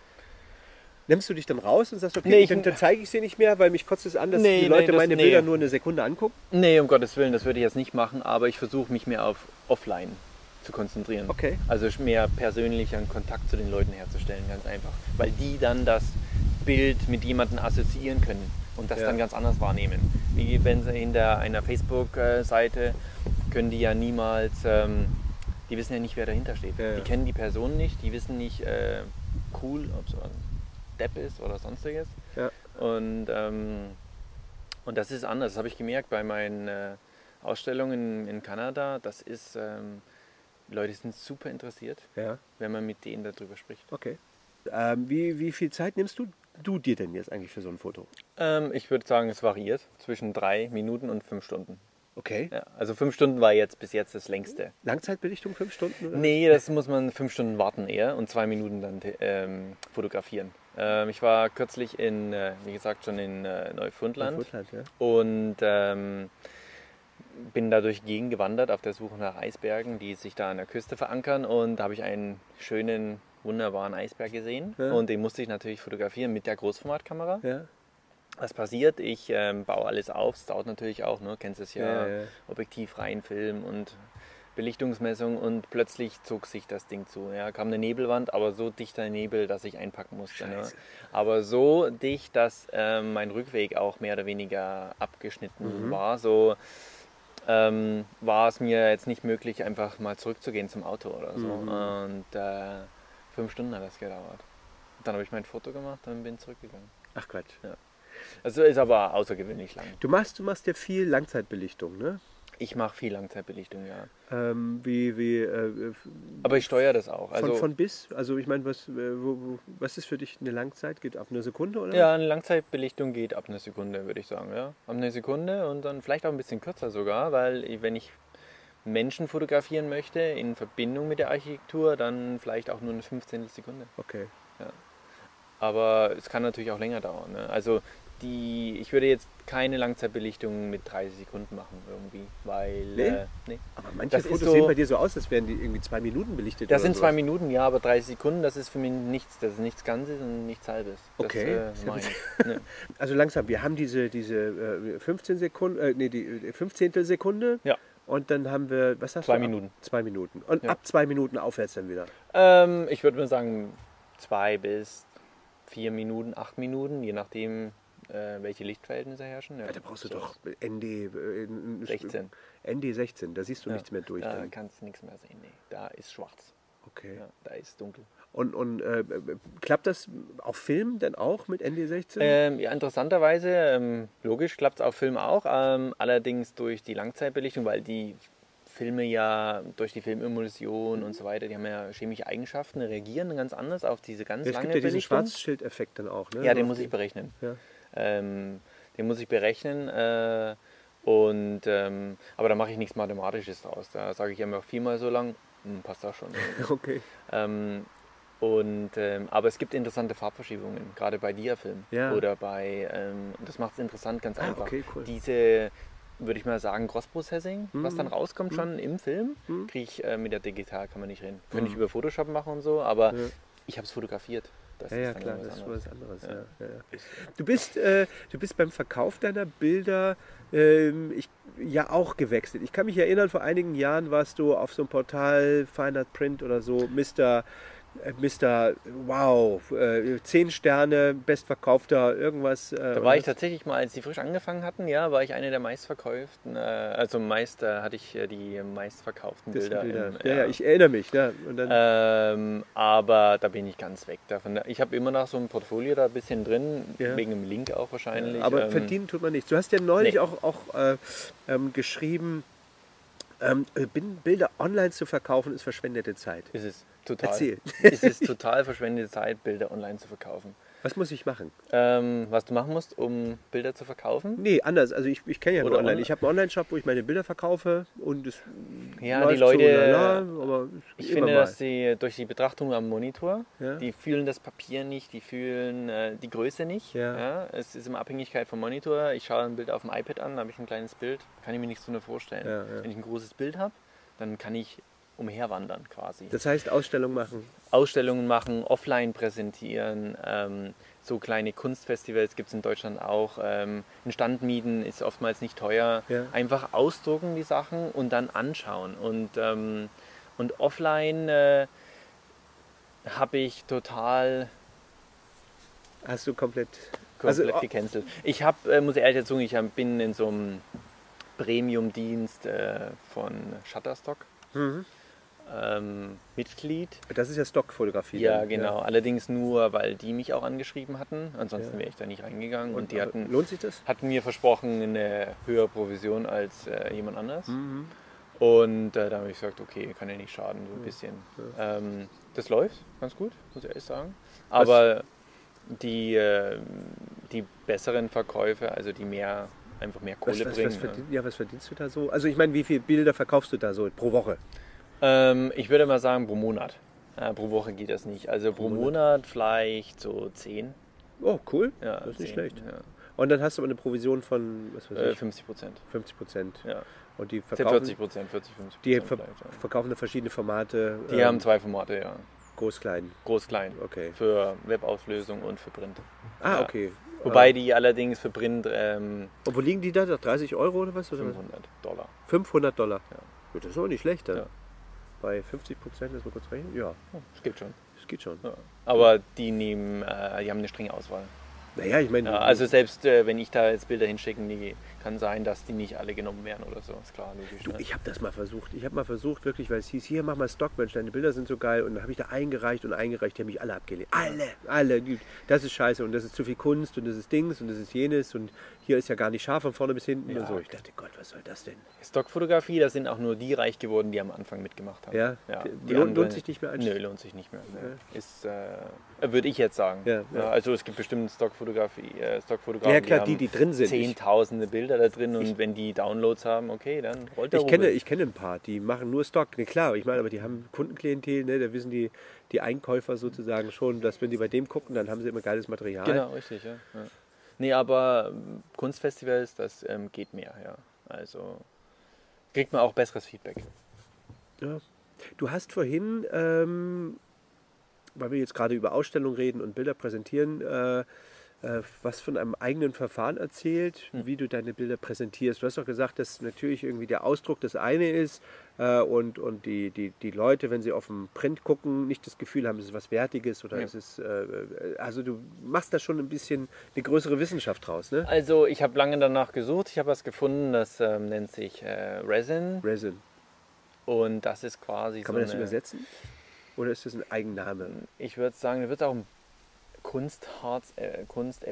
nimmst du dich dann raus und sagst, okay, Nee, ich- dann, dann zeige ich sie nicht mehr, weil mich kotzt es an, dass Nee, die nee, Leute das- meine nee. Bilder nur eine Sekunde angucken? Nee, um Gottes Willen, das würde ich jetzt nicht machen, aber ich versuche mich mehr auf Offline zu konzentrieren. Okay. Also mehr persönlichen Kontakt zu den Leuten herzustellen, ganz einfach. Weil die dann das Bild mit jemandem assoziieren können und das Ja. dann ganz anders wahrnehmen. Wie wenn sie hinter einer Facebook-Seite können die ja niemals, ähm, die wissen ja nicht, wer dahinter steht. Ja, ja. Die kennen die Person nicht, die wissen nicht, äh, cool, ob so ein Depp ist oder sonstiges. Ja. Und, ähm, und das ist anders, das habe ich gemerkt bei meinen äh, Ausstellungen in Kanada. Das ist, ähm, die Leute sind super interessiert, Ja, wenn man mit denen darüber spricht. okay. Ähm, wie, wie viel Zeit nimmst du, du dir denn jetzt eigentlich für so ein Foto? Ähm, ich würde sagen, es variiert zwischen drei Minuten und fünf Stunden. Okay. Ja, also fünf Stunden war jetzt bis jetzt das längste. Langzeitbelichtung fünf Stunden? Oder? Nee, das muss man fünf Stunden warten eher und zwei Minuten dann ähm, fotografieren. Ähm, ich war kürzlich in, äh, wie gesagt, schon in äh, Neufundland. Neufundland, ja. Und ähm, bin da durch die Gegend gewandert auf der Suche nach Eisbergen, die sich da an der Küste verankern. Und da habe ich einen schönen, wunderbaren Eisberg gesehen. Ja. Und den musste ich natürlich fotografieren mit der Großformatkamera. Ja. Was passiert? Ich ähm, baue alles auf. Es dauert natürlich auch, ne? Kennst es ja, Ja, ja. Objektiv rein, Film und Belichtungsmessung. Und plötzlich zog sich das Ding zu. Ja, kam eine Nebelwand, aber so dichter Nebel, dass ich einpacken musste. Ne? Scheiße. Aber so dicht, dass ähm, mein Rückweg auch mehr oder weniger abgeschnitten Mhm. war. So ähm, war es mir jetzt nicht möglich, einfach mal zurückzugehen zum Auto oder so. Mhm. Und äh, fünf Stunden hat das gedauert. Dann habe ich mein Foto gemacht und bin zurückgegangen. Ach Quatsch. Also ist aber außergewöhnlich lang. Du machst, du machst ja viel Langzeitbelichtung, ne? Ich mache viel Langzeitbelichtung, ja. Ähm, wie, wie, äh, Aber ich steuere das auch. von, Also, von bis? Also ich meine, was, äh, wo, wo, was ist für dich eine Langzeit? Geht ab eine Sekunde oder? ja, eine Langzeitbelichtung geht ab einer Sekunde, würde ich sagen. Ja. Ab einer Sekunde und dann vielleicht auch ein bisschen kürzer sogar, weil ich- wenn ich Menschen fotografieren möchte in Verbindung mit der Architektur, dann vielleicht auch nur eine fünfzehntel Sekunde. Okay. Aber es kann natürlich auch länger dauern. Ne? Also die, ich würde jetzt keine Langzeitbelichtung mit dreißig Sekunden machen irgendwie, weil Nee? äh, nee. Aber manche Das ist Fotos so- sehen bei dir so aus, als wären die irgendwie zwei Minuten belichtet. Das oder sind zwei sowas. Minuten, ja, aber dreißig Sekunden, das ist für mich nichts. Das ist nichts Ganzes und nichts Halbes. Das, Okay. äh, meine ich. Ne. Also langsam, wir haben diese, diese äh, fünfzehn Sekunden, äh, nee, die äh, fünfzehntel Sekunde. Ja. Und dann haben wir, was hast Zwei du? Ab- Minuten. Zwei Minuten. Und Ja. ab zwei Minuten aufwärts dann wieder. Ähm, ich würde mal sagen zwei bis vier Minuten, acht Minuten, je nachdem, äh, welche Lichtverhältnisse herrschen. Ja, Ja, da brauchst du so doch N D äh, n- sechzehn. N D sechzehn, da siehst du Ja, nichts mehr durch. Da Dann. kannst du nichts mehr sehen. Nee. Da ist schwarz. Okay. Ja, da ist dunkel. Und, und äh, klappt das auf Film dann auch mit N D sechzehn? Ähm, ja, interessanterweise, ähm, logisch klappt es auf Film auch, ähm, allerdings durch die Langzeitbelichtung, weil die Filme ja durch die Filmemulsion und so weiter, die haben ja chemische Eigenschaften, reagieren ganz anders auf diese ganz es lange gibt ja diesen Belichtung. Schwarzschildeffekt dann auch, ne? Ja, So den auf muss die- ich berechnen. Ja. Ähm, den muss ich berechnen. Äh, und, ähm, aber da mache ich nichts Mathematisches draus. Da sage ich immer viermal so lang, hm, passt auch schon. Okay. ähm, und, ähm, aber es gibt interessante Farbverschiebungen, gerade bei Diafilm. Ja. Oder bei, ähm, und das macht es interessant, ganz Ah, einfach. okay, cool. Diese, würde ich mal sagen, Cross-Processing, was Mhm. dann rauskommt Mhm. schon im Film, Mhm. kriege ich äh, mit der Digitalkamera nicht hin. Könnte Mhm. ich über Photoshop machen und so, aber Ja. ich habe es fotografiert. Das Ja, ist ja, dann klar, was das ist anderes. was anderes. Ja. Ja. Ja, ja. Du, bist, äh, du bist beim Verkauf deiner Bilder ähm, ich, ja auch gewechselt. Ich kann mich erinnern, vor einigen Jahren warst du auf so einem Portal, Fine Art Print oder so, Mister äh, Mister Wow, äh, zehn Sterne, bestverkaufter, irgendwas. Äh, Da war ich tatsächlich mal, als die frisch angefangen hatten, ja, war ich eine der meistverkauften, äh, also meist äh, hatte ich äh, die meistverkauften Bilder. Bilder. Im, ja, ja, ich erinnere mich. Ne? Und dann, ähm, aber da bin ich ganz weg davon. Ich habe immer noch so ein Portfolio da ein bisschen drin, Ja. wegen dem Link auch wahrscheinlich. aber ähm, verdienen tut man nicht. Du hast ja neulich nee. auch, auch äh, ähm, geschrieben, ähm, Bilder online zu verkaufen ist verschwendete Zeit. Ist es total. Erzähl. Ist es total verschwendete Zeit, Bilder online zu verkaufen. Was muss ich machen? Ähm, was du machen musst, um Bilder zu verkaufen? Nee, anders. Also ich, ich kenne ja nur Oder online. online? Ich habe einen Online-Shop, wo ich meine Bilder verkaufe und es Ja, läuft die Leute, so lala, aber ich immer finde, mal. dass sie durch die Betrachtung am Monitor, Ja. die fühlen das Papier nicht, die fühlen äh, die Größe nicht. Ja. Es ist immer Abhängigkeit vom Monitor. Ich schaue ein Bild auf dem iPad an, da habe ich ein kleines Bild, kann ich mir nichts drunter vorstellen. Ja, ja. Wenn ich ein großes Bild habe, dann kann ich umherwandern quasi. Das heißt Ausstellung machen. Ausstellungen machen, offline präsentieren, ähm, so kleine Kunstfestivals gibt es in Deutschland auch. Ähm, einen Stand mieten ist oftmals nicht teuer. Ja. Einfach ausdrucken die Sachen und dann anschauen. Und, ähm, und offline äh, habe ich total, Hast du komplett. komplett Also, gecancelt. Ich habe, äh, muss ich ehrlich sagen, ich hab, bin in so einem Premium-Dienst äh, von Shutterstock mhm. ähm, Mitglied. Das ist ja Stockfotografie. Ja, dann, genau. Allerdings nur, weil die mich auch angeschrieben hatten. Ansonsten Ja. wäre ich da nicht reingegangen. Und, Und, die aber hatten, lohnt sich das? hatten mir versprochen eine höhere Provision als äh, jemand anders. Mhm. Und äh, da habe ich gesagt, okay, kann ja nicht schaden, so ein Ja. bisschen. Ähm, das läuft ganz gut, muss ich ehrlich sagen. Aber die, äh, die besseren Verkäufe, also die mehr, einfach mehr Kohle Was, was, bringen. was, verdien, ja, was verdienst du da so? Also ich meine, wie viele Bilder verkaufst du da so pro Woche? Ähm, ich würde mal sagen pro Monat. Äh, pro Woche geht das nicht. Also pro, Pro Monat. Monat vielleicht so zehn. Oh, cool. Ja, Das ist nicht zehn, schlecht. Ja. Und dann hast du aber eine Provision von, was weiß Äh, ich, fünfzig Prozent. fünfzig Prozent. Ja. Und die vierzig verkaufen, Prozent, vierzig, fünfzig die Prozent ver vielleicht. Ja. verkaufen da verschiedene Formate. Die ähm, haben zwei Formate, ja. Groß, klein. Groß, klein. Okay. Für Webauslösung und für Print. Ah, Ja. okay. Wobei Äh, die allerdings für Print ähm, und wo liegen die da? dreißig Euro oder was? Oder was? fünfhundert Dollar. fünfhundert Dollar. Ja. Gut, das ist auch nicht schlecht dann. Ja. Bei fünfzig Prozent, das mal kurz rechnen. Ja, Das geht schon. das geht schon. Ja. Aber die nehmen, äh, die haben eine strenge Auswahl. Naja, ich meine, Ja, also selbst äh, wenn ich da jetzt Bilder hinschicken, die kann sein, dass die nicht alle genommen werden oder so. Ist klar, logisch. du, Ne? ich habe das mal versucht. Ich habe mal versucht, wirklich, weil es hieß, hier mach mal Stock, Mensch, deine Bilder sind so geil. Und dann habe ich da eingereicht und eingereicht, die haben mich alle abgelehnt. Alle, alle. Die, das ist scheiße und das ist zu viel Kunst und das ist Dings und das ist jenes und hier ist ja gar nicht scharf von vorne bis hinten Ja. und so. Ich dachte, Gott, was soll das denn? Stockfotografie, da sind auch nur die reich geworden, die am Anfang mitgemacht haben. Ja? ja Die- lohnt- lohnt sich nicht mehr Nö, einstellen? lohnt sich nicht mehr. Nee. Ist, äh, würde ich jetzt sagen. Ja, ja. also es gibt bestimmt Stockfotografie, äh, Stockfotografen, Ja, klar, die, die, haben die drin sind. Ich, zehntausende Bilder da drin und Ich- wenn die Downloads haben, okay, dann rollt der ich, kenne, Rubel. ich kenne ein paar, die machen nur Stock. Ne, klar, ich meine, aber die haben Kundenklientel, ne, da wissen die, die Einkäufer sozusagen schon, dass wenn die bei dem gucken, dann haben sie immer geiles Material. Genau, richtig, ja. ja. Nee, aber ähm, Kunstfestivals, das ähm, geht mehr, ja. Also kriegt man auch besseres Feedback. Ja. Du hast vorhin, ähm, weil wir jetzt gerade über Ausstellungen reden und Bilder präsentieren, äh, äh, was von einem eigenen Verfahren erzählt, Hm. wie du deine Bilder präsentierst. Du hast doch gesagt, dass natürlich irgendwie der Ausdruck das eine ist äh, und, und die, die, die Leute, wenn sie auf den Print gucken, nicht das Gefühl haben, es ist was Wertiges oder Ja. es ist, äh, also du machst da schon ein bisschen eine größere Wissenschaft draus, ne? Also ich habe lange danach gesucht, ich habe was gefunden, das ähm, nennt sich äh, Resin Resin. und das ist quasi Kann so man das eine, übersetzen? Oder ist das ein Eigenname? ich würde sagen, da wird auch ein Kunstharz, äh,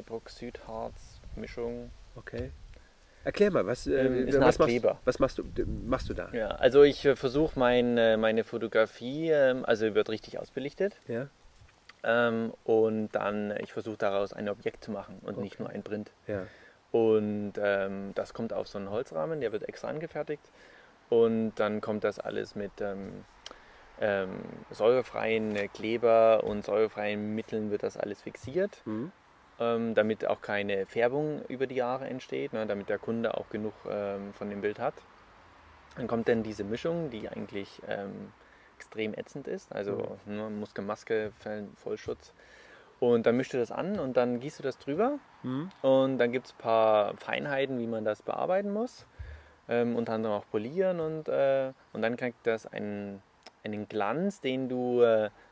Kunst-Epoxidharz-Mischung. Okay. Erklär mal, was, äh, Ähm, ist eine was, Art machst, Kleber. was machst, du, machst du da? Ja, also ich äh, versuche mein, äh, meine Fotografie, ähm, also wird richtig ausbelichtet Ja? ähm, und dann, äh, ich versuche daraus ein Objekt zu machen und nicht Okay. nur ein Print. Ja. Und ähm, das kommt auf so einen Holzrahmen, der wird extra angefertigt und dann kommt das alles mit ähm, ähm, säurefreien äh, Kleber und säurefreien Mitteln wird das alles fixiert. Mhm. Ähm, damit auch keine Färbung über die Jahre entsteht, ne, damit der Kunde auch genug ähm, von dem Bild hat. Dann kommt dann diese Mischung, die eigentlich ähm, extrem ätzend ist, also ne, Muskelmaske, Vollschutz. Und dann mischst du das an und dann gießt du das drüber Mhm. und dann gibt es ein paar Feinheiten, wie man das bearbeiten muss. Ähm, unter anderem auch polieren und, äh, und dann kriegt das einen, einen Glanz, den du äh,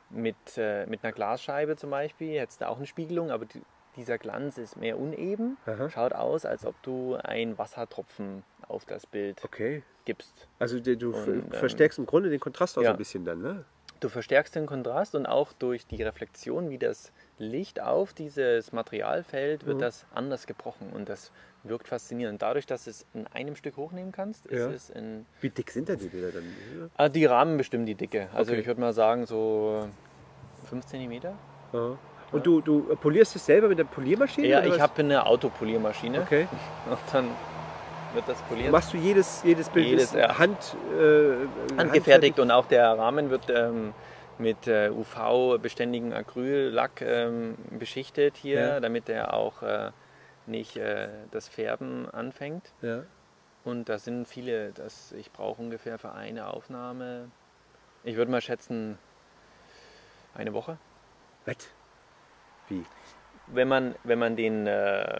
mit, äh, mit einer Glasscheibe zum Beispiel hättest du auch eine Spiegelung, aber die, dieser Glanz ist mehr uneben. Aha. Schaut aus, als ob du einen Wassertropfen auf das Bild Okay. gibst. Also du, du Und, ähm, verstärkst im Grunde den Kontrast auch ja. so ein bisschen dann, ne? Du verstärkst den Kontrast und auch durch die Reflexion, wie das Licht auf dieses Material fällt, wird Mhm. das anders gebrochen und das wirkt faszinierend. Dadurch, dass du es in einem Stück hochnehmen kannst, ist Ja. es in... Wie dick sind denn die Bilder dann? Ah, die Rahmen bestimmen die Dicke. Also Okay. ich würde mal sagen so fünf Zentimeter. Ja. Und du, du polierst es selber mit der Poliermaschine? Ja, oder ich was? habe eine Autopoliermaschine Okay. und dann wird das poliert. Machst du jedes, jedes Bild Jedes, ist ja. Hand, äh, Handgefertigt und auch der Rahmen wird ähm, mit äh, U V-beständigen Acryllack ähm, beschichtet hier, Ja. damit er auch äh, nicht äh, das Färben anfängt. Ja. Und da sind viele, das, ich brauche ungefähr für eine Aufnahme, ich würde mal schätzen, eine Woche. Was? Wie? Wenn man, wenn man den, äh,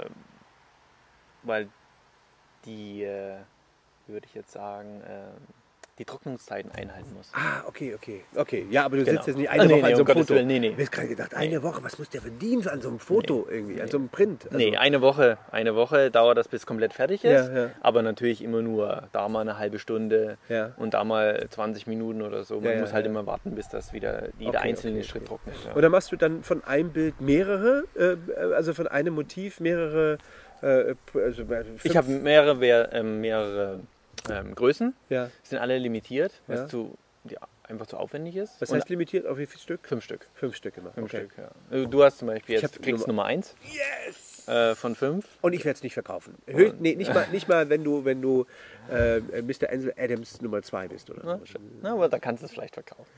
weil die, äh, würde ich jetzt sagen, äh, die Trocknungszeiten einhalten muss. Ah, okay, okay. Okay, ja, aber du Genau. sitzt jetzt nicht eine Ah, nee, Woche nee, an so um einem Gottes Foto. Willen, nee, nee. Ich habe gerade gedacht, eine Woche, was muss der verdienen an so einem Foto irgendwie, an so einem Print? Also, Nee, eine Woche, eine Woche dauert das, bis es komplett fertig ist. Ja, ja. Aber natürlich immer nur da mal eine halbe Stunde Ja. und da mal zwanzig Minuten oder so. Man Ja, ja, muss halt ja. immer warten, bis das wieder jeder Okay, einzelne okay, Schritt okay. trocknet. Ja. Oder machst du dann von einem Bild mehrere, äh, also von einem Motiv mehrere, äh, also äh, fünf? Ich habe mehrere, wer- ähm, mehrere ähm, Größen, Ja. die sind alle limitiert, was Ja. zu, ja, einfach zu aufwendig ist. Was Und heißt limitiert auf wie viel Stück? fünf Stück. Fünf Stück immer. Fünf Okay. Stück, ja. Also Du hast zum Beispiel Ich jetzt, hab kriegst Nummer- Nummer eins Yes! äh, von fünf. Und ich werde es nicht verkaufen. Hö nee, nicht mal, nicht mal, wenn du, wenn du äh, Mister Ansel Adams Nummer zwei bist oder Na, so. Na, aber da kannst du es vielleicht verkaufen.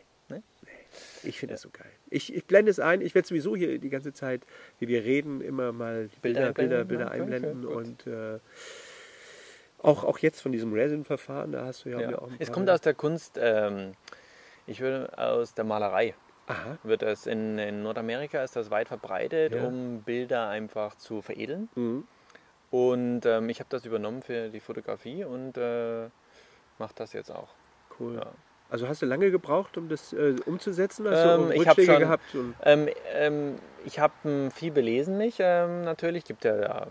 Ich finde das so geil. Ich, ich blende es ein. Ich werde sowieso hier die ganze Zeit, wie wir reden, immer mal Bilder Bilder, Bilder, einblenden? Bilder Ja, okay, einblenden. okay, Und äh, auch, auch jetzt von diesem Resin-Verfahren, da hast du ja, Ja. mir auch ein Es paar- kommt aus der Kunst, ähm, ich würde aus der Malerei. Aha. Wird das in, in Nordamerika ist das weit verbreitet, Ja. um Bilder einfach zu veredeln. Mhm. Und ähm, ich habe das übernommen für die Fotografie und äh, mache das jetzt auch. Cool. Ja. Also hast du lange gebraucht, um das äh, umzusetzen? Hast Ähm, du ich hab Rückschläge schon- gehabt? Und, Ähm, ähm, ich habe ähm, viel belesen mich ähm, natürlich. Gibt ja, ja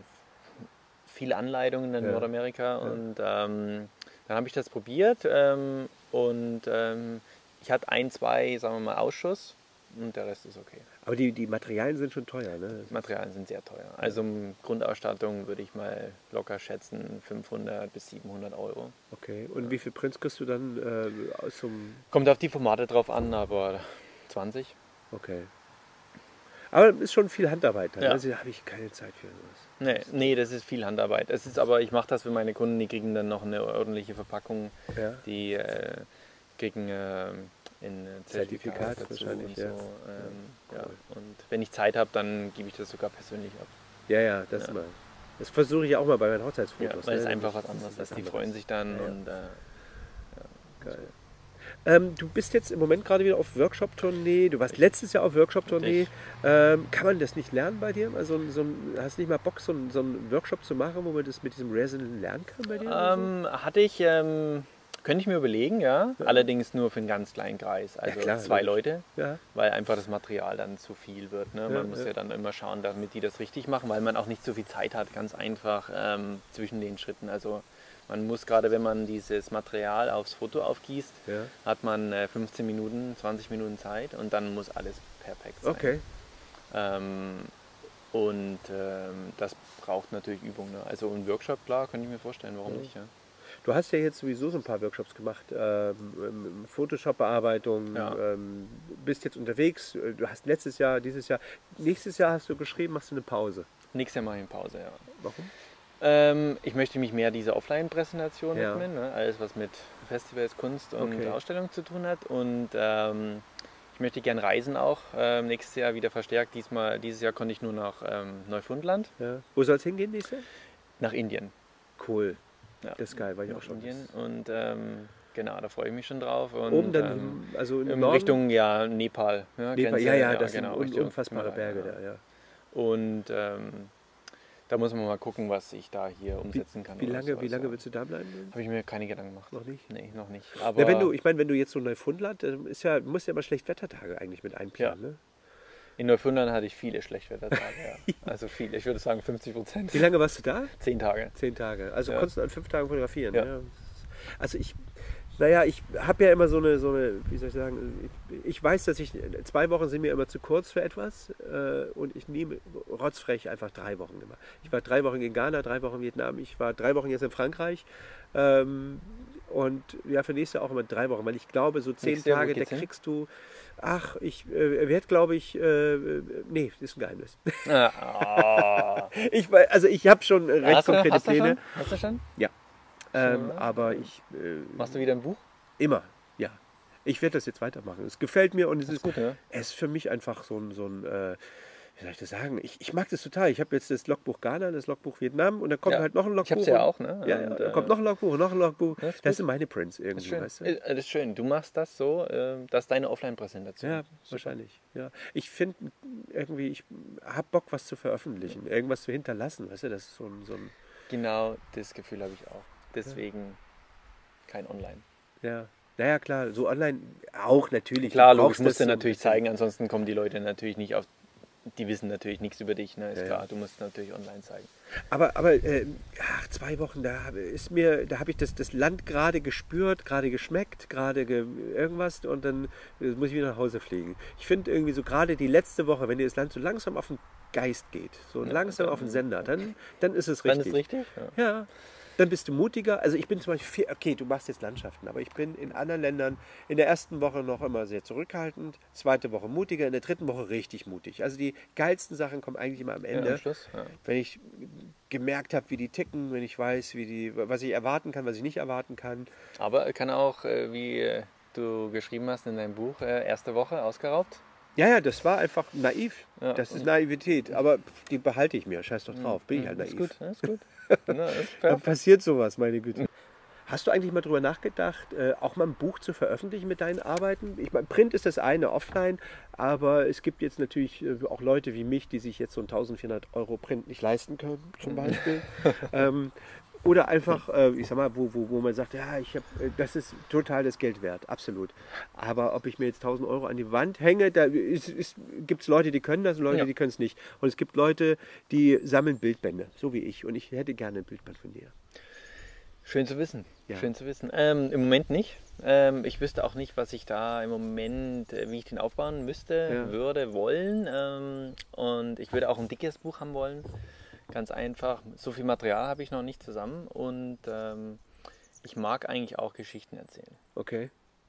viele Anleitungen in Ja. Nordamerika und ähm, dann habe ich das probiert ähm, und ähm, ich hatte ein, zwei, sagen wir mal, Ausschuss und der Rest ist okay. aber die, die Materialien sind schon teuer, ne? Die Materialien sind sehr teuer. Also um Grundausstattung würde ich mal locker schätzen fünfhundert bis siebenhundert Euro. Okay. Und wie viel Prints kriegst du dann äh, aus so einem... Kommt auf die Formate drauf an, aber zwanzig. Okay. Aber ist schon viel Handarbeit. Dann, Ja. Also da habe ich keine Zeit für sowas. Nee, nee, das ist viel Handarbeit. Es ist aber, ich mache das für meine Kunden, die kriegen dann noch eine ordentliche Verpackung. Ja. Die äh, kriegen äh, ein Zertifikat, Zertifikat dazu wahrscheinlich, und so. ja. Ähm, ja. Cool. Und wenn ich Zeit habe, dann gebe ich das sogar persönlich ab. Ja, ja, das Ja. mal. Das versuche ich ja auch mal bei meinen Ja, Hochzeitsfotos. weil es ne? einfach Das was anderes ist was ist. Die anderes. freuen sich dann Ja, ja. und äh, Geil. Ähm, du bist jetzt im Moment gerade wieder auf Workshop-Tournee. Du warst letztes Jahr auf Workshop-Tournee. Richtig. Ähm, kann man das nicht lernen bei dir? Also so ein, hast du nicht mal Bock, so, ein, so einen Workshop zu machen, wo man das mit diesem Resin lernen kann bei dir? oder ähm, hatte ich, ähm, könnte ich mir überlegen, ja. Allerdings nur für einen ganz kleinen Kreis, also klar, zwei logisch. Leute. so? Ja. Weil einfach das Material dann zu viel wird. Ne? Man Ja, muss ja. ja. dann immer schauen, damit die das richtig machen, weil man auch nicht so viel Zeit hat, ganz einfach ähm, zwischen den Schritten. Also man muss gerade, wenn man dieses Material aufs Foto aufgießt, Ja. hat man äh, fünfzehn Minuten, zwanzig Minuten Zeit und dann muss alles perfekt sein. Okay. Ähm, und ähm, das braucht natürlich Übung. Ne? Also ein Workshop, klar, könnte ich mir vorstellen, warum Ja. nicht. Ja? Du hast ja jetzt sowieso so ein paar Workshops gemacht. Ähm, ähm, Photoshop-Bearbeitung. Ja. Ähm, bist jetzt unterwegs. Du hast letztes Jahr, dieses Jahr. Nächstes Jahr hast du geschrieben, machst du eine Pause. Nächstes Jahr mache ich eine Pause, ja. Warum? Ähm, ich möchte mich mehr dieser Offline-Präsentation Ja. widmen, ne? Alles was mit Festivals, Kunst und Okay. Ausstellung zu tun hat. Und ähm, ich möchte gern reisen auch. Ähm, nächstes Jahr wieder verstärkt. Diesmal, dieses Jahr konnte ich nur nach ähm, Neufundland, Ja. Wo soll es hingehen nächstes Jahr? nach Indien. Cool. Ja. Das ist geil, war ich Nach auch schon. Indien. Und ähm, genau, da freue ich mich schon drauf. Und, Oben dann, ähm, im- also im in Norden? Richtung ja, Nepal. Ja, Nepal. Grenze, Ja, ja, das genau, sind un Richtung unfassbare Himalaya, Berge ja. da, ja. Und ähm, Da muss man mal gucken, was ich da hier umsetzen kann. Wie oder lange, sowas, wie lange ja. willst du da bleiben? Habe ich mir keine Gedanken gemacht. Noch nicht? Nee, noch nicht. Aber Ja, wenn du, ich meine, wenn du jetzt so Neufundland, äh, ist ja, du musst ja immer Schlechtwettertage eigentlich mit einplanen, Ja. ne? in Neufundland hatte ich viele Schlechtwettertage. Ja. Also viele, ich würde sagen fünfzig Prozent. Wie lange warst du da? Zehn Tage. Zehn Tage. Also Ja. konntest du an fünf Tagen fotografieren. Ja. Ja. Also ich, naja, ich habe ja immer so eine, so eine, wie soll ich sagen, ich, ich weiß, dass ich, zwei Wochen sind mir immer zu kurz für etwas äh, und ich nehme rotzfrech einfach drei Wochen immer. Ich war drei Wochen in Ghana, drei Wochen in Vietnam, ich war drei Wochen jetzt in Frankreich ähm, und ja, für nächstes Jahr auch immer drei Wochen, weil ich glaube, so zehn Nächstes Jahr, wo Tage, da geht's hin? kriegst du, ach, ich äh, werde, glaube ich, äh, nee, das ist ein Geheimnis. Ah, oh. Ich, weiß- also ich habe schon recht hast, du, konkrete hast, du Pläne. schon? hast du schon? Ähm, Schon, aber ich äh, Machst du wieder ein Buch? immer, ja. Ich werde das jetzt weitermachen. Es gefällt mir und es Das ist, ist gut, ja. es ist für mich einfach so ein, so ein äh, wie soll ich das sagen? Ich, ich mag das total. Ich habe jetzt das Logbuch Ghana, das Logbuch Vietnam und dann kommt Ja, halt noch ein Logbuch. Ich hab's ja auch, ne? Ja, ja, Und, dann äh, kommt noch ein Logbuch und noch ein Logbuch. das ist Das gut. sind meine Prints Das ist irgendwie, schön. weißt du? Äh, Das ist schön. Du machst das so, äh, das ist deine Offline-Präsentation. Ja, wahrscheinlich. Ja. Ich finde irgendwie, ich habe Bock, was zu veröffentlichen, irgendwas zu hinterlassen. Weißt du, das ist so ein, so ein Genau das Gefühl habe ich auch. Deswegen kein Online. ja. Naja, klar, so online auch natürlich. Klar, Du logisch, brauchst musst das du so ein natürlich bisschen. zeigen, ansonsten kommen die Leute natürlich nicht auf. Die wissen natürlich nichts über dich, ne? Ist Ja, klar. ja. Du musst natürlich online zeigen. Aber, aber äh, ach, zwei Wochen, da hab- ist mir, da habe ich das, das Land gerade gespürt, gerade geschmeckt, gerade ge irgendwas und dann äh, muss ich wieder nach Hause fliegen. Ich finde irgendwie so gerade die letzte Woche, wenn dir das Land so langsam auf den Geist geht, so Ja, langsam dann- auf den Sender, dann, dann ist es Dann richtig. ist richtig? Ja. Ja, dann bist du mutiger. Also ich bin zum Beispiel, viel, okay, du machst jetzt Landschaften, aber ich bin in anderen Ländern in der ersten Woche noch immer sehr zurückhaltend, zweite Woche mutiger, in der dritten Woche richtig mutig. Also die geilsten Sachen kommen eigentlich immer am Ja, Ende. am Schluss. Ja. Wenn ich gemerkt habe, wie die ticken, wenn ich weiß, wie die, was ich erwarten kann, was ich nicht erwarten kann. Aber kann auch, äh, wie äh, du geschrieben hast in deinem Buch, äh, erste Woche ausgeraubt. Ja, ja, das war einfach naiv. Ja, Das ist und- Naivität, aber die behalte ich mir. Scheiß doch drauf, bin ich halt Ist naiv. gut, ja, ist gut. Ja, ist Dann perfekt. passiert sowas, meine Güte. Hast du eigentlich mal drüber nachgedacht, äh, auch mal ein Buch zu veröffentlichen mit deinen Arbeiten? Ich meine, Print ist das eine, offline, aber es gibt jetzt natürlich äh, auch Leute wie mich, die sich jetzt so ein eintausendvierhundert Euro Print nicht leisten können, zum Beispiel. ähm, oder einfach, äh, ich sag mal, wo, wo, wo man sagt, ja, ich hab, äh, das ist total das Geld wert, absolut. Aber ob ich mir jetzt tausend Euro an die Wand hänge, da gibt es Leute, die können das und Leute, Ja. die können es nicht. Und es gibt Leute, die sammeln Bildbände, so wie ich. Und ich hätte gerne ein Bildband von dir. Schön zu wissen. Ja. Schön zu wissen. Ähm, Im Moment nicht. Ähm, ich wüsste auch nicht, was ich da im Moment, äh, wie ich den aufbauen müsste, Ja. würde, wollen. Ähm, und ich würde auch ein dickes Buch haben wollen. Ganz einfach. So viel Material habe ich noch nicht zusammen. Und ähm, ich mag eigentlich auch Geschichten erzählen. Okay.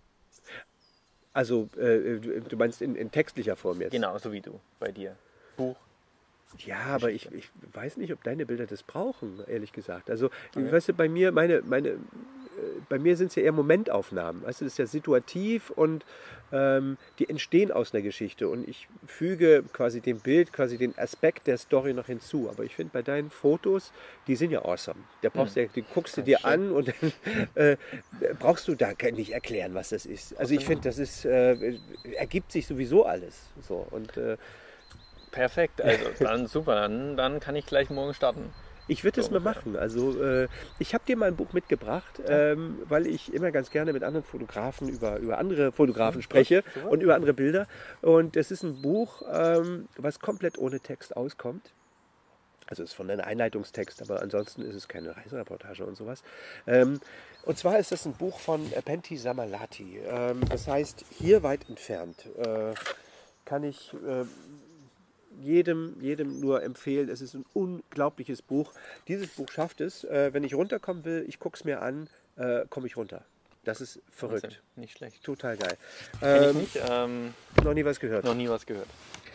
Also, äh, du du meinst in, in textlicher Form jetzt? Genau, so wie du bei dir. Buch. Ja, aber ich, ich weiß nicht, ob deine Bilder das brauchen, ehrlich gesagt. Also, Okay. weißt du, bei mir, meine, meine, äh, bei mir sind es ja eher Momentaufnahmen. Weißt du, das ist ja situativ und ähm, die entstehen aus einer Geschichte. Und ich füge quasi dem Bild, quasi den Aspekt der Story noch hinzu. Aber ich finde, bei deinen Fotos, die sind ja awesome. Da brauchst du, ja- die guckst du dir an und dann äh, brauchst du da nicht erklären, was das ist. Also ich finde, das ist, äh, ergibt sich sowieso alles. So, und äh, Perfekt, also dann super, dann, dann kann ich gleich morgen starten. ich würde es So mal ungefähr. machen. Also äh, ich habe dir mal ein Buch mitgebracht, ähm, weil ich immer ganz gerne mit anderen Fotografen über, über andere Fotografen spreche super. und über andere Bilder. Und es ist ein Buch, ähm, was komplett ohne Text auskommt. Also es ist von einem Einleitungstext, aber ansonsten ist es keine Reisereportage und sowas. Ähm, und zwar ist das ein Buch von Pentti Samalati. Ähm, das heißt, hier weit entfernt äh, kann ich äh, jedem, jedem nur empfehlen. Es ist ein unglaubliches Buch. Dieses Buch schafft es, äh, wenn ich runterkommen will, ich gucke es mir an, äh, komme ich runter. Das ist verrückt. Wahnsinn, nicht schlecht. Total geil. Kenn ich Ähm, nicht, ähm, noch nie was gehört. noch nie was gehört.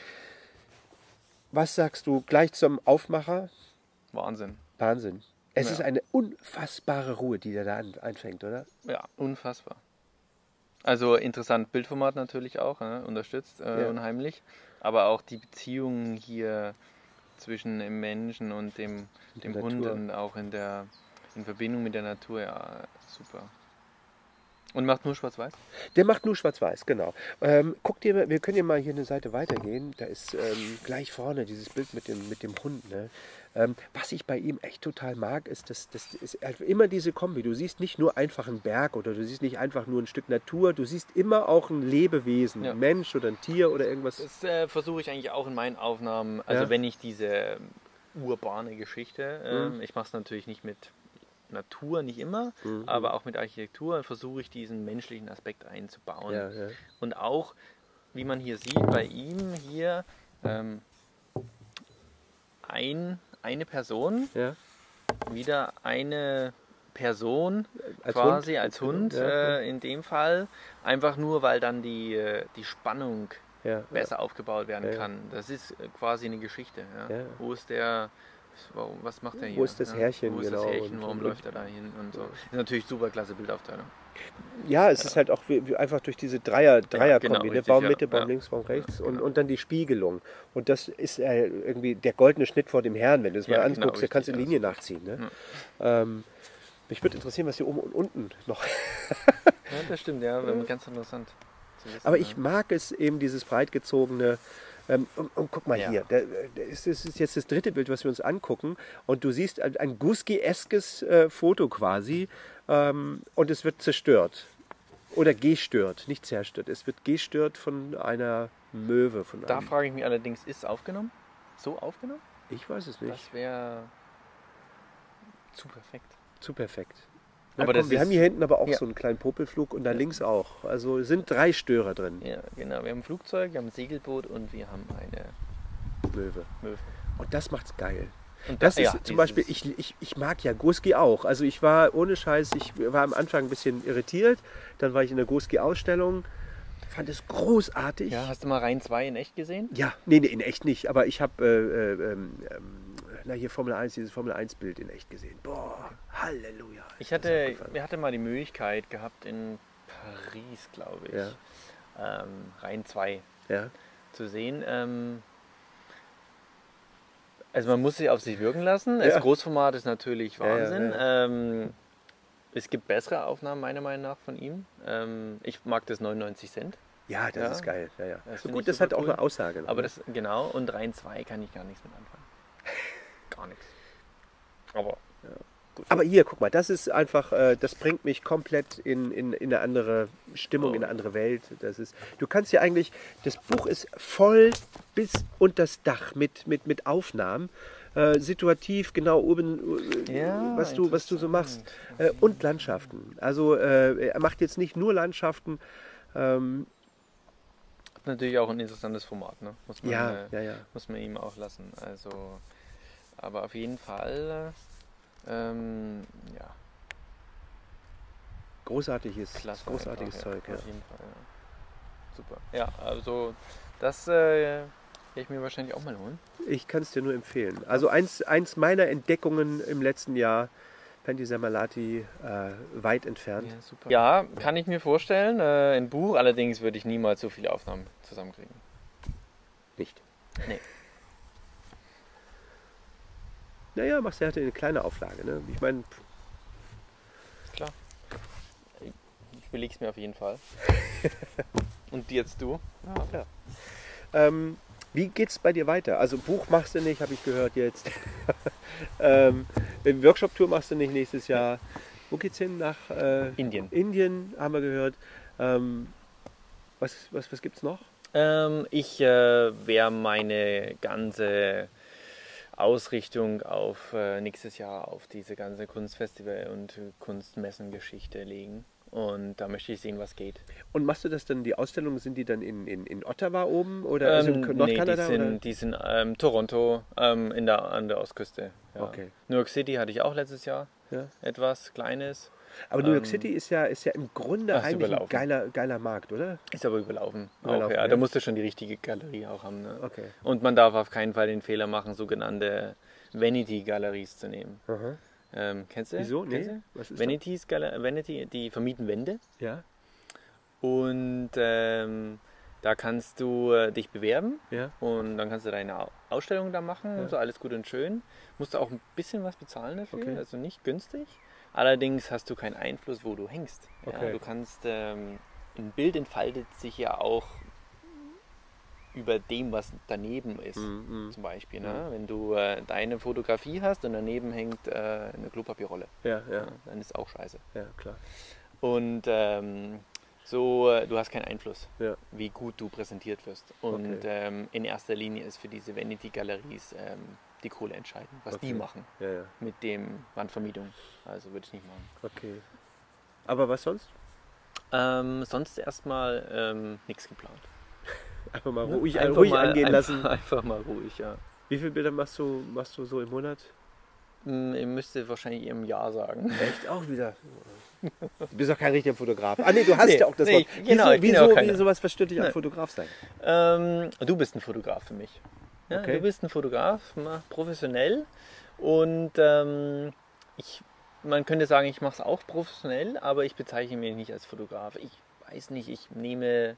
Was sagst du gleich zum Aufmacher? Wahnsinn. Wahnsinn. Es Ja. ist eine unfassbare Ruhe, die der da an, einfängt, oder? Ja, unfassbar. Also interessant, Bildformat natürlich auch, ne? Unterstützt, äh, Ja. unheimlich. Aber auch die Beziehungen hier zwischen dem Menschen und dem, dem der Hund Natur. und auch in der in Verbindung mit der Natur, ja, super. Und macht nur schwarz-weiß? Der macht nur schwarz-weiß, genau. Ähm, guck dir, mal- wir können ja mal hier eine Seite weitergehen. Da ist ähm, gleich vorne dieses Bild mit dem, mit dem Hund. Ne? Ähm, was ich bei ihm echt total mag, ist, dass das ist halt immer diese Kombi. Du siehst nicht nur einfach einen Berg oder du siehst nicht einfach nur ein Stück Natur, du siehst immer auch ein Lebewesen, Ja. ein Mensch oder ein Tier oder irgendwas. Das äh, versuche ich eigentlich auch in meinen Aufnahmen. Also Ja. wenn ich diese urbane Geschichte, ähm, mhm. ich mache es natürlich nicht mit Natur, nicht immer, mhm. aber auch mit Architektur versuche ich diesen menschlichen Aspekt einzubauen. Ja, ja. Und auch, wie man hier sieht, bei ihm hier ähm, ein, eine Person, ja. wieder eine Person als quasi Hund? als Hund, ja. äh, in dem Fall, einfach nur, weil dann die, die Spannung ja, besser ja. aufgebaut werden ja, kann. Das ist quasi eine Geschichte. Ja. Ja. Wo ist der, was macht er hier? Wo ist das Härchen? Ja. Wo ist genau, das Härchen? und, Warum und, läuft er da hin? Und so. Ist natürlich super klasse Bildaufteilung. Ja, es ja. ist halt auch wie, wie einfach durch diese Dreier, Dreier ja, genau, Kombi, ne? Baum Mitte, ja. Baum links, Baum rechts ja, genau. und, und dann die Spiegelung. Und das ist äh, irgendwie der goldene Schnitt vor dem Herrn, wenn du es mal ja, anguckst, genau, da kannst du in Linie nachziehen. Ne? Ja. Ähm, mich würde interessieren, was hier oben und unten noch... ja, das stimmt, ja, ja. ganz interessant. Wissen, Aber ich mag es eben, dieses breitgezogene... Ähm, und, und guck mal ja. hier, das ist, das ist jetzt das dritte Bild, was wir uns angucken. Und du siehst ein, ein Guski-eskes äh, Foto quasi ähm, und es wird zerstört. Oder gestört, nicht zerstört. Es wird gestört von einer Möwe. Von da einem... frage ich mich allerdings, ist es aufgenommen? So aufgenommen? Ich weiß es nicht. Das wäre zu perfekt. Zu perfekt. Na, aber komm, das wir ist, haben hier hinten aber auch ja. so einen kleinen Popelflug und da ja. links auch. Also sind drei Störer drin. Ja, genau. Wir haben ein Flugzeug, wir haben ein Segelboot und wir haben eine Möwe. Möwe. Und das macht's geil. Und das da, ist ja, zum Beispiel, ich, ich, ich mag ja Guski auch. Also ich war ohne Scheiß, ich war am Anfang ein bisschen irritiert. Dann war ich in der Guski-Ausstellung, fand es großartig. Ja, hast du mal Rhein zwei in echt gesehen? Ja, nee, nee, in echt nicht. Aber ich habe äh, ähm, na hier Formel eins, dieses Formel eins Bild in echt gesehen. Boah, Halleluja. Ich hatte, wir hatten mal die Möglichkeit gehabt in Paris, glaube ich, ja. ähm, Rhein zwei ja. zu sehen. Ähm, also man muss sich auf sich wirken lassen. Das ja. Großformat ist natürlich Wahnsinn. Ja, ja, ja. Ähm, es gibt bessere Aufnahmen meiner Meinung nach von ihm. Ähm, ich mag das neunundneunzig Cent. Ja, das ja. ist geil. Ja, ja. Das so gut, das hat cool. auch eine Aussage. Aber das, genau, und Rhein zwei kann ich gar nichts mit anfangen. Gar nichts. Aber, ja. gut. Aber hier, guck mal, das ist einfach, äh, das bringt mich komplett in, in, in eine andere Stimmung, oh. in eine andere Welt. Das ist, du kannst ja eigentlich, das Buch ist voll bis unter das Dach mit, mit, mit Aufnahmen. Äh, situativ, genau oben, äh, ja, was, du, was du so machst. Äh, und Landschaften. Also äh, er macht jetzt nicht nur Landschaften. Ähm, Hat natürlich auch ein interessantes Format, ne? Muss man, ja, äh, ja, ja. muss man ihm auch lassen. Also, aber auf jeden Fall, ähm, ja. Großartiges, Klasse großartiges einfach, Zeug, ja. ja. Auf jeden Fall, ja. Super. Ja, also das äh, werde ich mir wahrscheinlich auch mal holen. Ich kann es dir nur empfehlen. Also eins, eins meiner Entdeckungen im letzten Jahr, Pentti Sammalati, äh, weit entfernt. Ja, super. Ja, kann ich mir vorstellen. Äh, ein Buch, allerdings würde ich niemals so viele Aufnahmen zusammenkriegen. Nicht? Nee. Naja, machst du ja eine kleine Auflage, ne? Ich meine... Klar. Ich überlege es mir auf jeden Fall. Und jetzt du? Ja. ja. Ähm, wie geht's bei dir weiter? Also Buch machst du nicht, habe ich gehört jetzt. ähm, Workshop-Tour machst du nicht nächstes Jahr. Wo geht's hin? Nach äh, Indien. Indien, haben wir gehört. Ähm, was was, was gibt's noch? Ähm, ich äh, werde meine ganze Ausrichtung auf äh, nächstes Jahr auf diese ganze Kunstfestival- und Kunstmessen-Geschichte legen. Und da möchte ich sehen, was geht. Und machst du das dann, die Ausstellungen, sind die dann in, in, in Ottawa oben oder ähm, also in Nordkanada? Nee, die sind, oder? die sind ähm, Toronto ähm, in der, an der Ostküste. Ja. Okay. New York City hatte ich auch letztes Jahr. Ja. Etwas Kleines. Aber New York ähm, City ist ja, ist ja im Grunde Ach, eigentlich überlaufen. ein geiler, geiler Markt, oder? Ist aber überlaufen. überlaufen auch, ja. ja. Da musst du schon die richtige Galerie auch haben. Ne? Okay. Und man darf auf keinen Fall den Fehler machen, sogenannte Vanity-Galeries zu nehmen. Aha. Ähm, kennst du? Wieso? Kennst Nee. du? Was ist Vanities, Gal- Vanity, die vermieten Wände. Ja. Und ähm, da kannst du äh, dich bewerben. Ja. Und dann kannst du deine Au- Ausstellung da machen. Ja. So alles gut und schön. Musst du auch ein bisschen was bezahlen dafür. Okay. Also nicht günstig. Allerdings hast du keinen Einfluss, wo du hängst. Okay. Ja, du kannst, ähm, ein Bild entfaltet sich ja auch über dem, was daneben ist. Mhm. Zum Beispiel, ne? Wenn du äh, deine Fotografie hast und daneben hängt äh, eine Klopapierrolle, Ja, ja, ja, dann ist auch scheiße. ja, klar. Und ähm, so, äh, du hast keinen Einfluss, Ja. wie gut du präsentiert wirst. Und Okay. ähm, in erster Linie ist für diese Vanity-Galeries ähm, die Kohle entscheidend, was Okay. die machen Ja, ja. mit dem Wandvermietung. Also würde ich nicht machen. Okay. Aber was sonst? Ähm, sonst erstmal ähm, nichts geplant. Einfach mal ruhig, Einfach ruhig mal, angehen einfach, lassen. Einfach mal ruhig, ja. Wie viele Bilder machst du, machst du so im Monat? Hm, Ihr müsstet wahrscheinlich im Jahr sagen. Echt? Auch wieder? Du bist doch kein richtiger Fotograf. Ah nee, du hast Nee, ja auch das nee, Wort. ich- genau, wieso, ich bin ja wieso, auch keiner. wieso was verstört dich am Nee. Fotograf sein? Ähm, du bist ein Fotograf für mich. Ja, Okay. Du bist ein Fotograf, ma- professionell. Und ähm, ich, man könnte sagen, ich mache es auch professionell, aber ich bezeichne mich nicht als Fotograf. Ich weiß nicht, ich nehme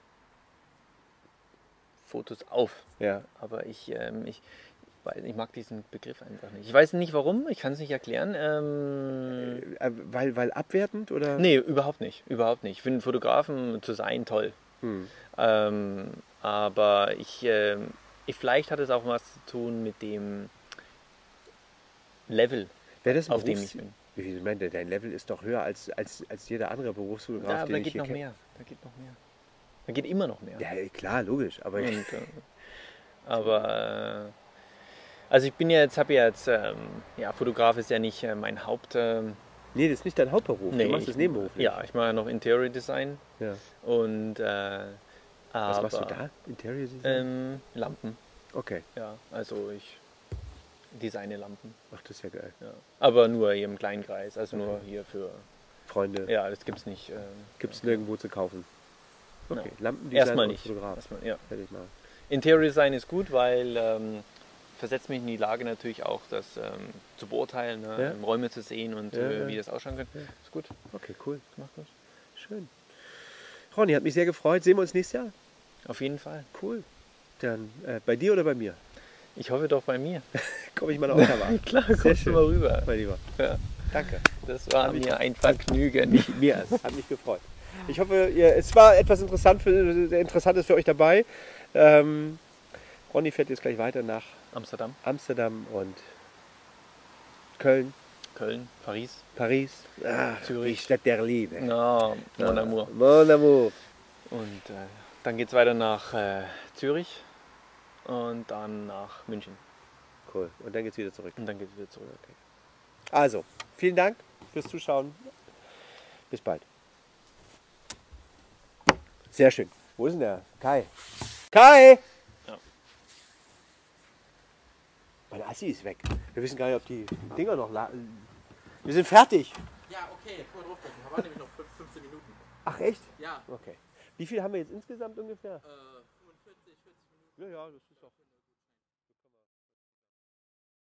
Fotos auf. Ja. Aber ich, ähm, ich, weiß, ich mag diesen Begriff einfach nicht. Ich weiß nicht warum, ich kann es nicht erklären. Ähm, Äh, weil, weil abwertend oder? nee, überhaupt nicht. Überhaupt nicht. Ich finde Fotografen zu sein toll. Hm. Ähm, aber ich, ähm, ich, vielleicht hat es auch was zu tun mit dem Level, Wäre das ein auf dem Berufs- ich bin. Wie viel meint der? Dein Level ist doch höher als, als, als jeder andere Berufsfotograf, Ja, aber den da ich geht hier noch kenne. mehr. Da geht noch mehr. Da geht immer noch mehr. Ja, klar, logisch. Aber Und, äh, aber äh, also ich bin ja jetzt, habe ja jetzt, ähm, ja, Fotograf ist ja nicht äh, mein Haupt. Ähm, nee, das ist nicht dein Hauptberuf. nee, du machst ich, das nebenberuflich. Ja, ich mache ja noch Interior Design Ja. und äh, Was aber, machst du da? Interior Design? Ähm, Lampen. Okay. Ja, also ich designe Lampen. Ach, das ist ja geil. Ja. Aber nur hier im kleinen Kreis, also nur hier für. Freunde, Ja, das gibt's nicht. Ähm, gibt es nirgendwo zu kaufen. Okay, Ja. Lampendesign Erstmal und nicht. Fotograf. Erstmal, ja. Fertig mal. Interior Design ist gut, weil ähm, versetzt mich in die Lage natürlich auch, das ähm, zu beurteilen, ne? Ja. ähm, Räume zu sehen und Ja, äh, ja. wie das ausschauen könnte. Ja. Ist gut. Okay, cool. Macht gut. Schön. Ronny, hat mich sehr gefreut. Sehen wir uns nächstes Jahr? Auf jeden Fall. Cool. Dann äh, bei dir oder bei mir? Ich hoffe doch bei mir. Komme ich mal nach Ottawa. Klar, Sehr kommst du schön. mal rüber. Mein Lieber. Ja. Danke. Das war Hab ich- mir ein Vergnügen. Mir es. Hat mich gefreut. Ich hoffe, ihr, es war etwas interessant für, sehr Interessantes für euch dabei. Ähm, Ronny fährt jetzt gleich weiter nach Amsterdam, Amsterdam und Köln, Köln, Paris. Paris, ah, Zürich. die Stadt der Liebe. No, mon amour. Mon amour. Und äh, dann geht es weiter nach äh, Zürich und dann nach München. Cool. Und dann geht's wieder zurück. Und dann geht es wieder zurück. Also, vielen Dank fürs Zuschauen. Bis bald. Sehr schön. Wo ist denn der? Kai. Kai! Ja. Mein Assi ist weg. Wir wissen gar nicht, ob die Dinger noch la Wir sind fertig. Ja, okay, vorher drauf gucken. Da waren nämlich noch fünfzehn Minuten. Ach echt? Ja, Okay. Wie viel haben wir jetzt insgesamt ungefähr? äh, fünfundvierzig, vierzig Minuten. Ja, ja, das ist doch.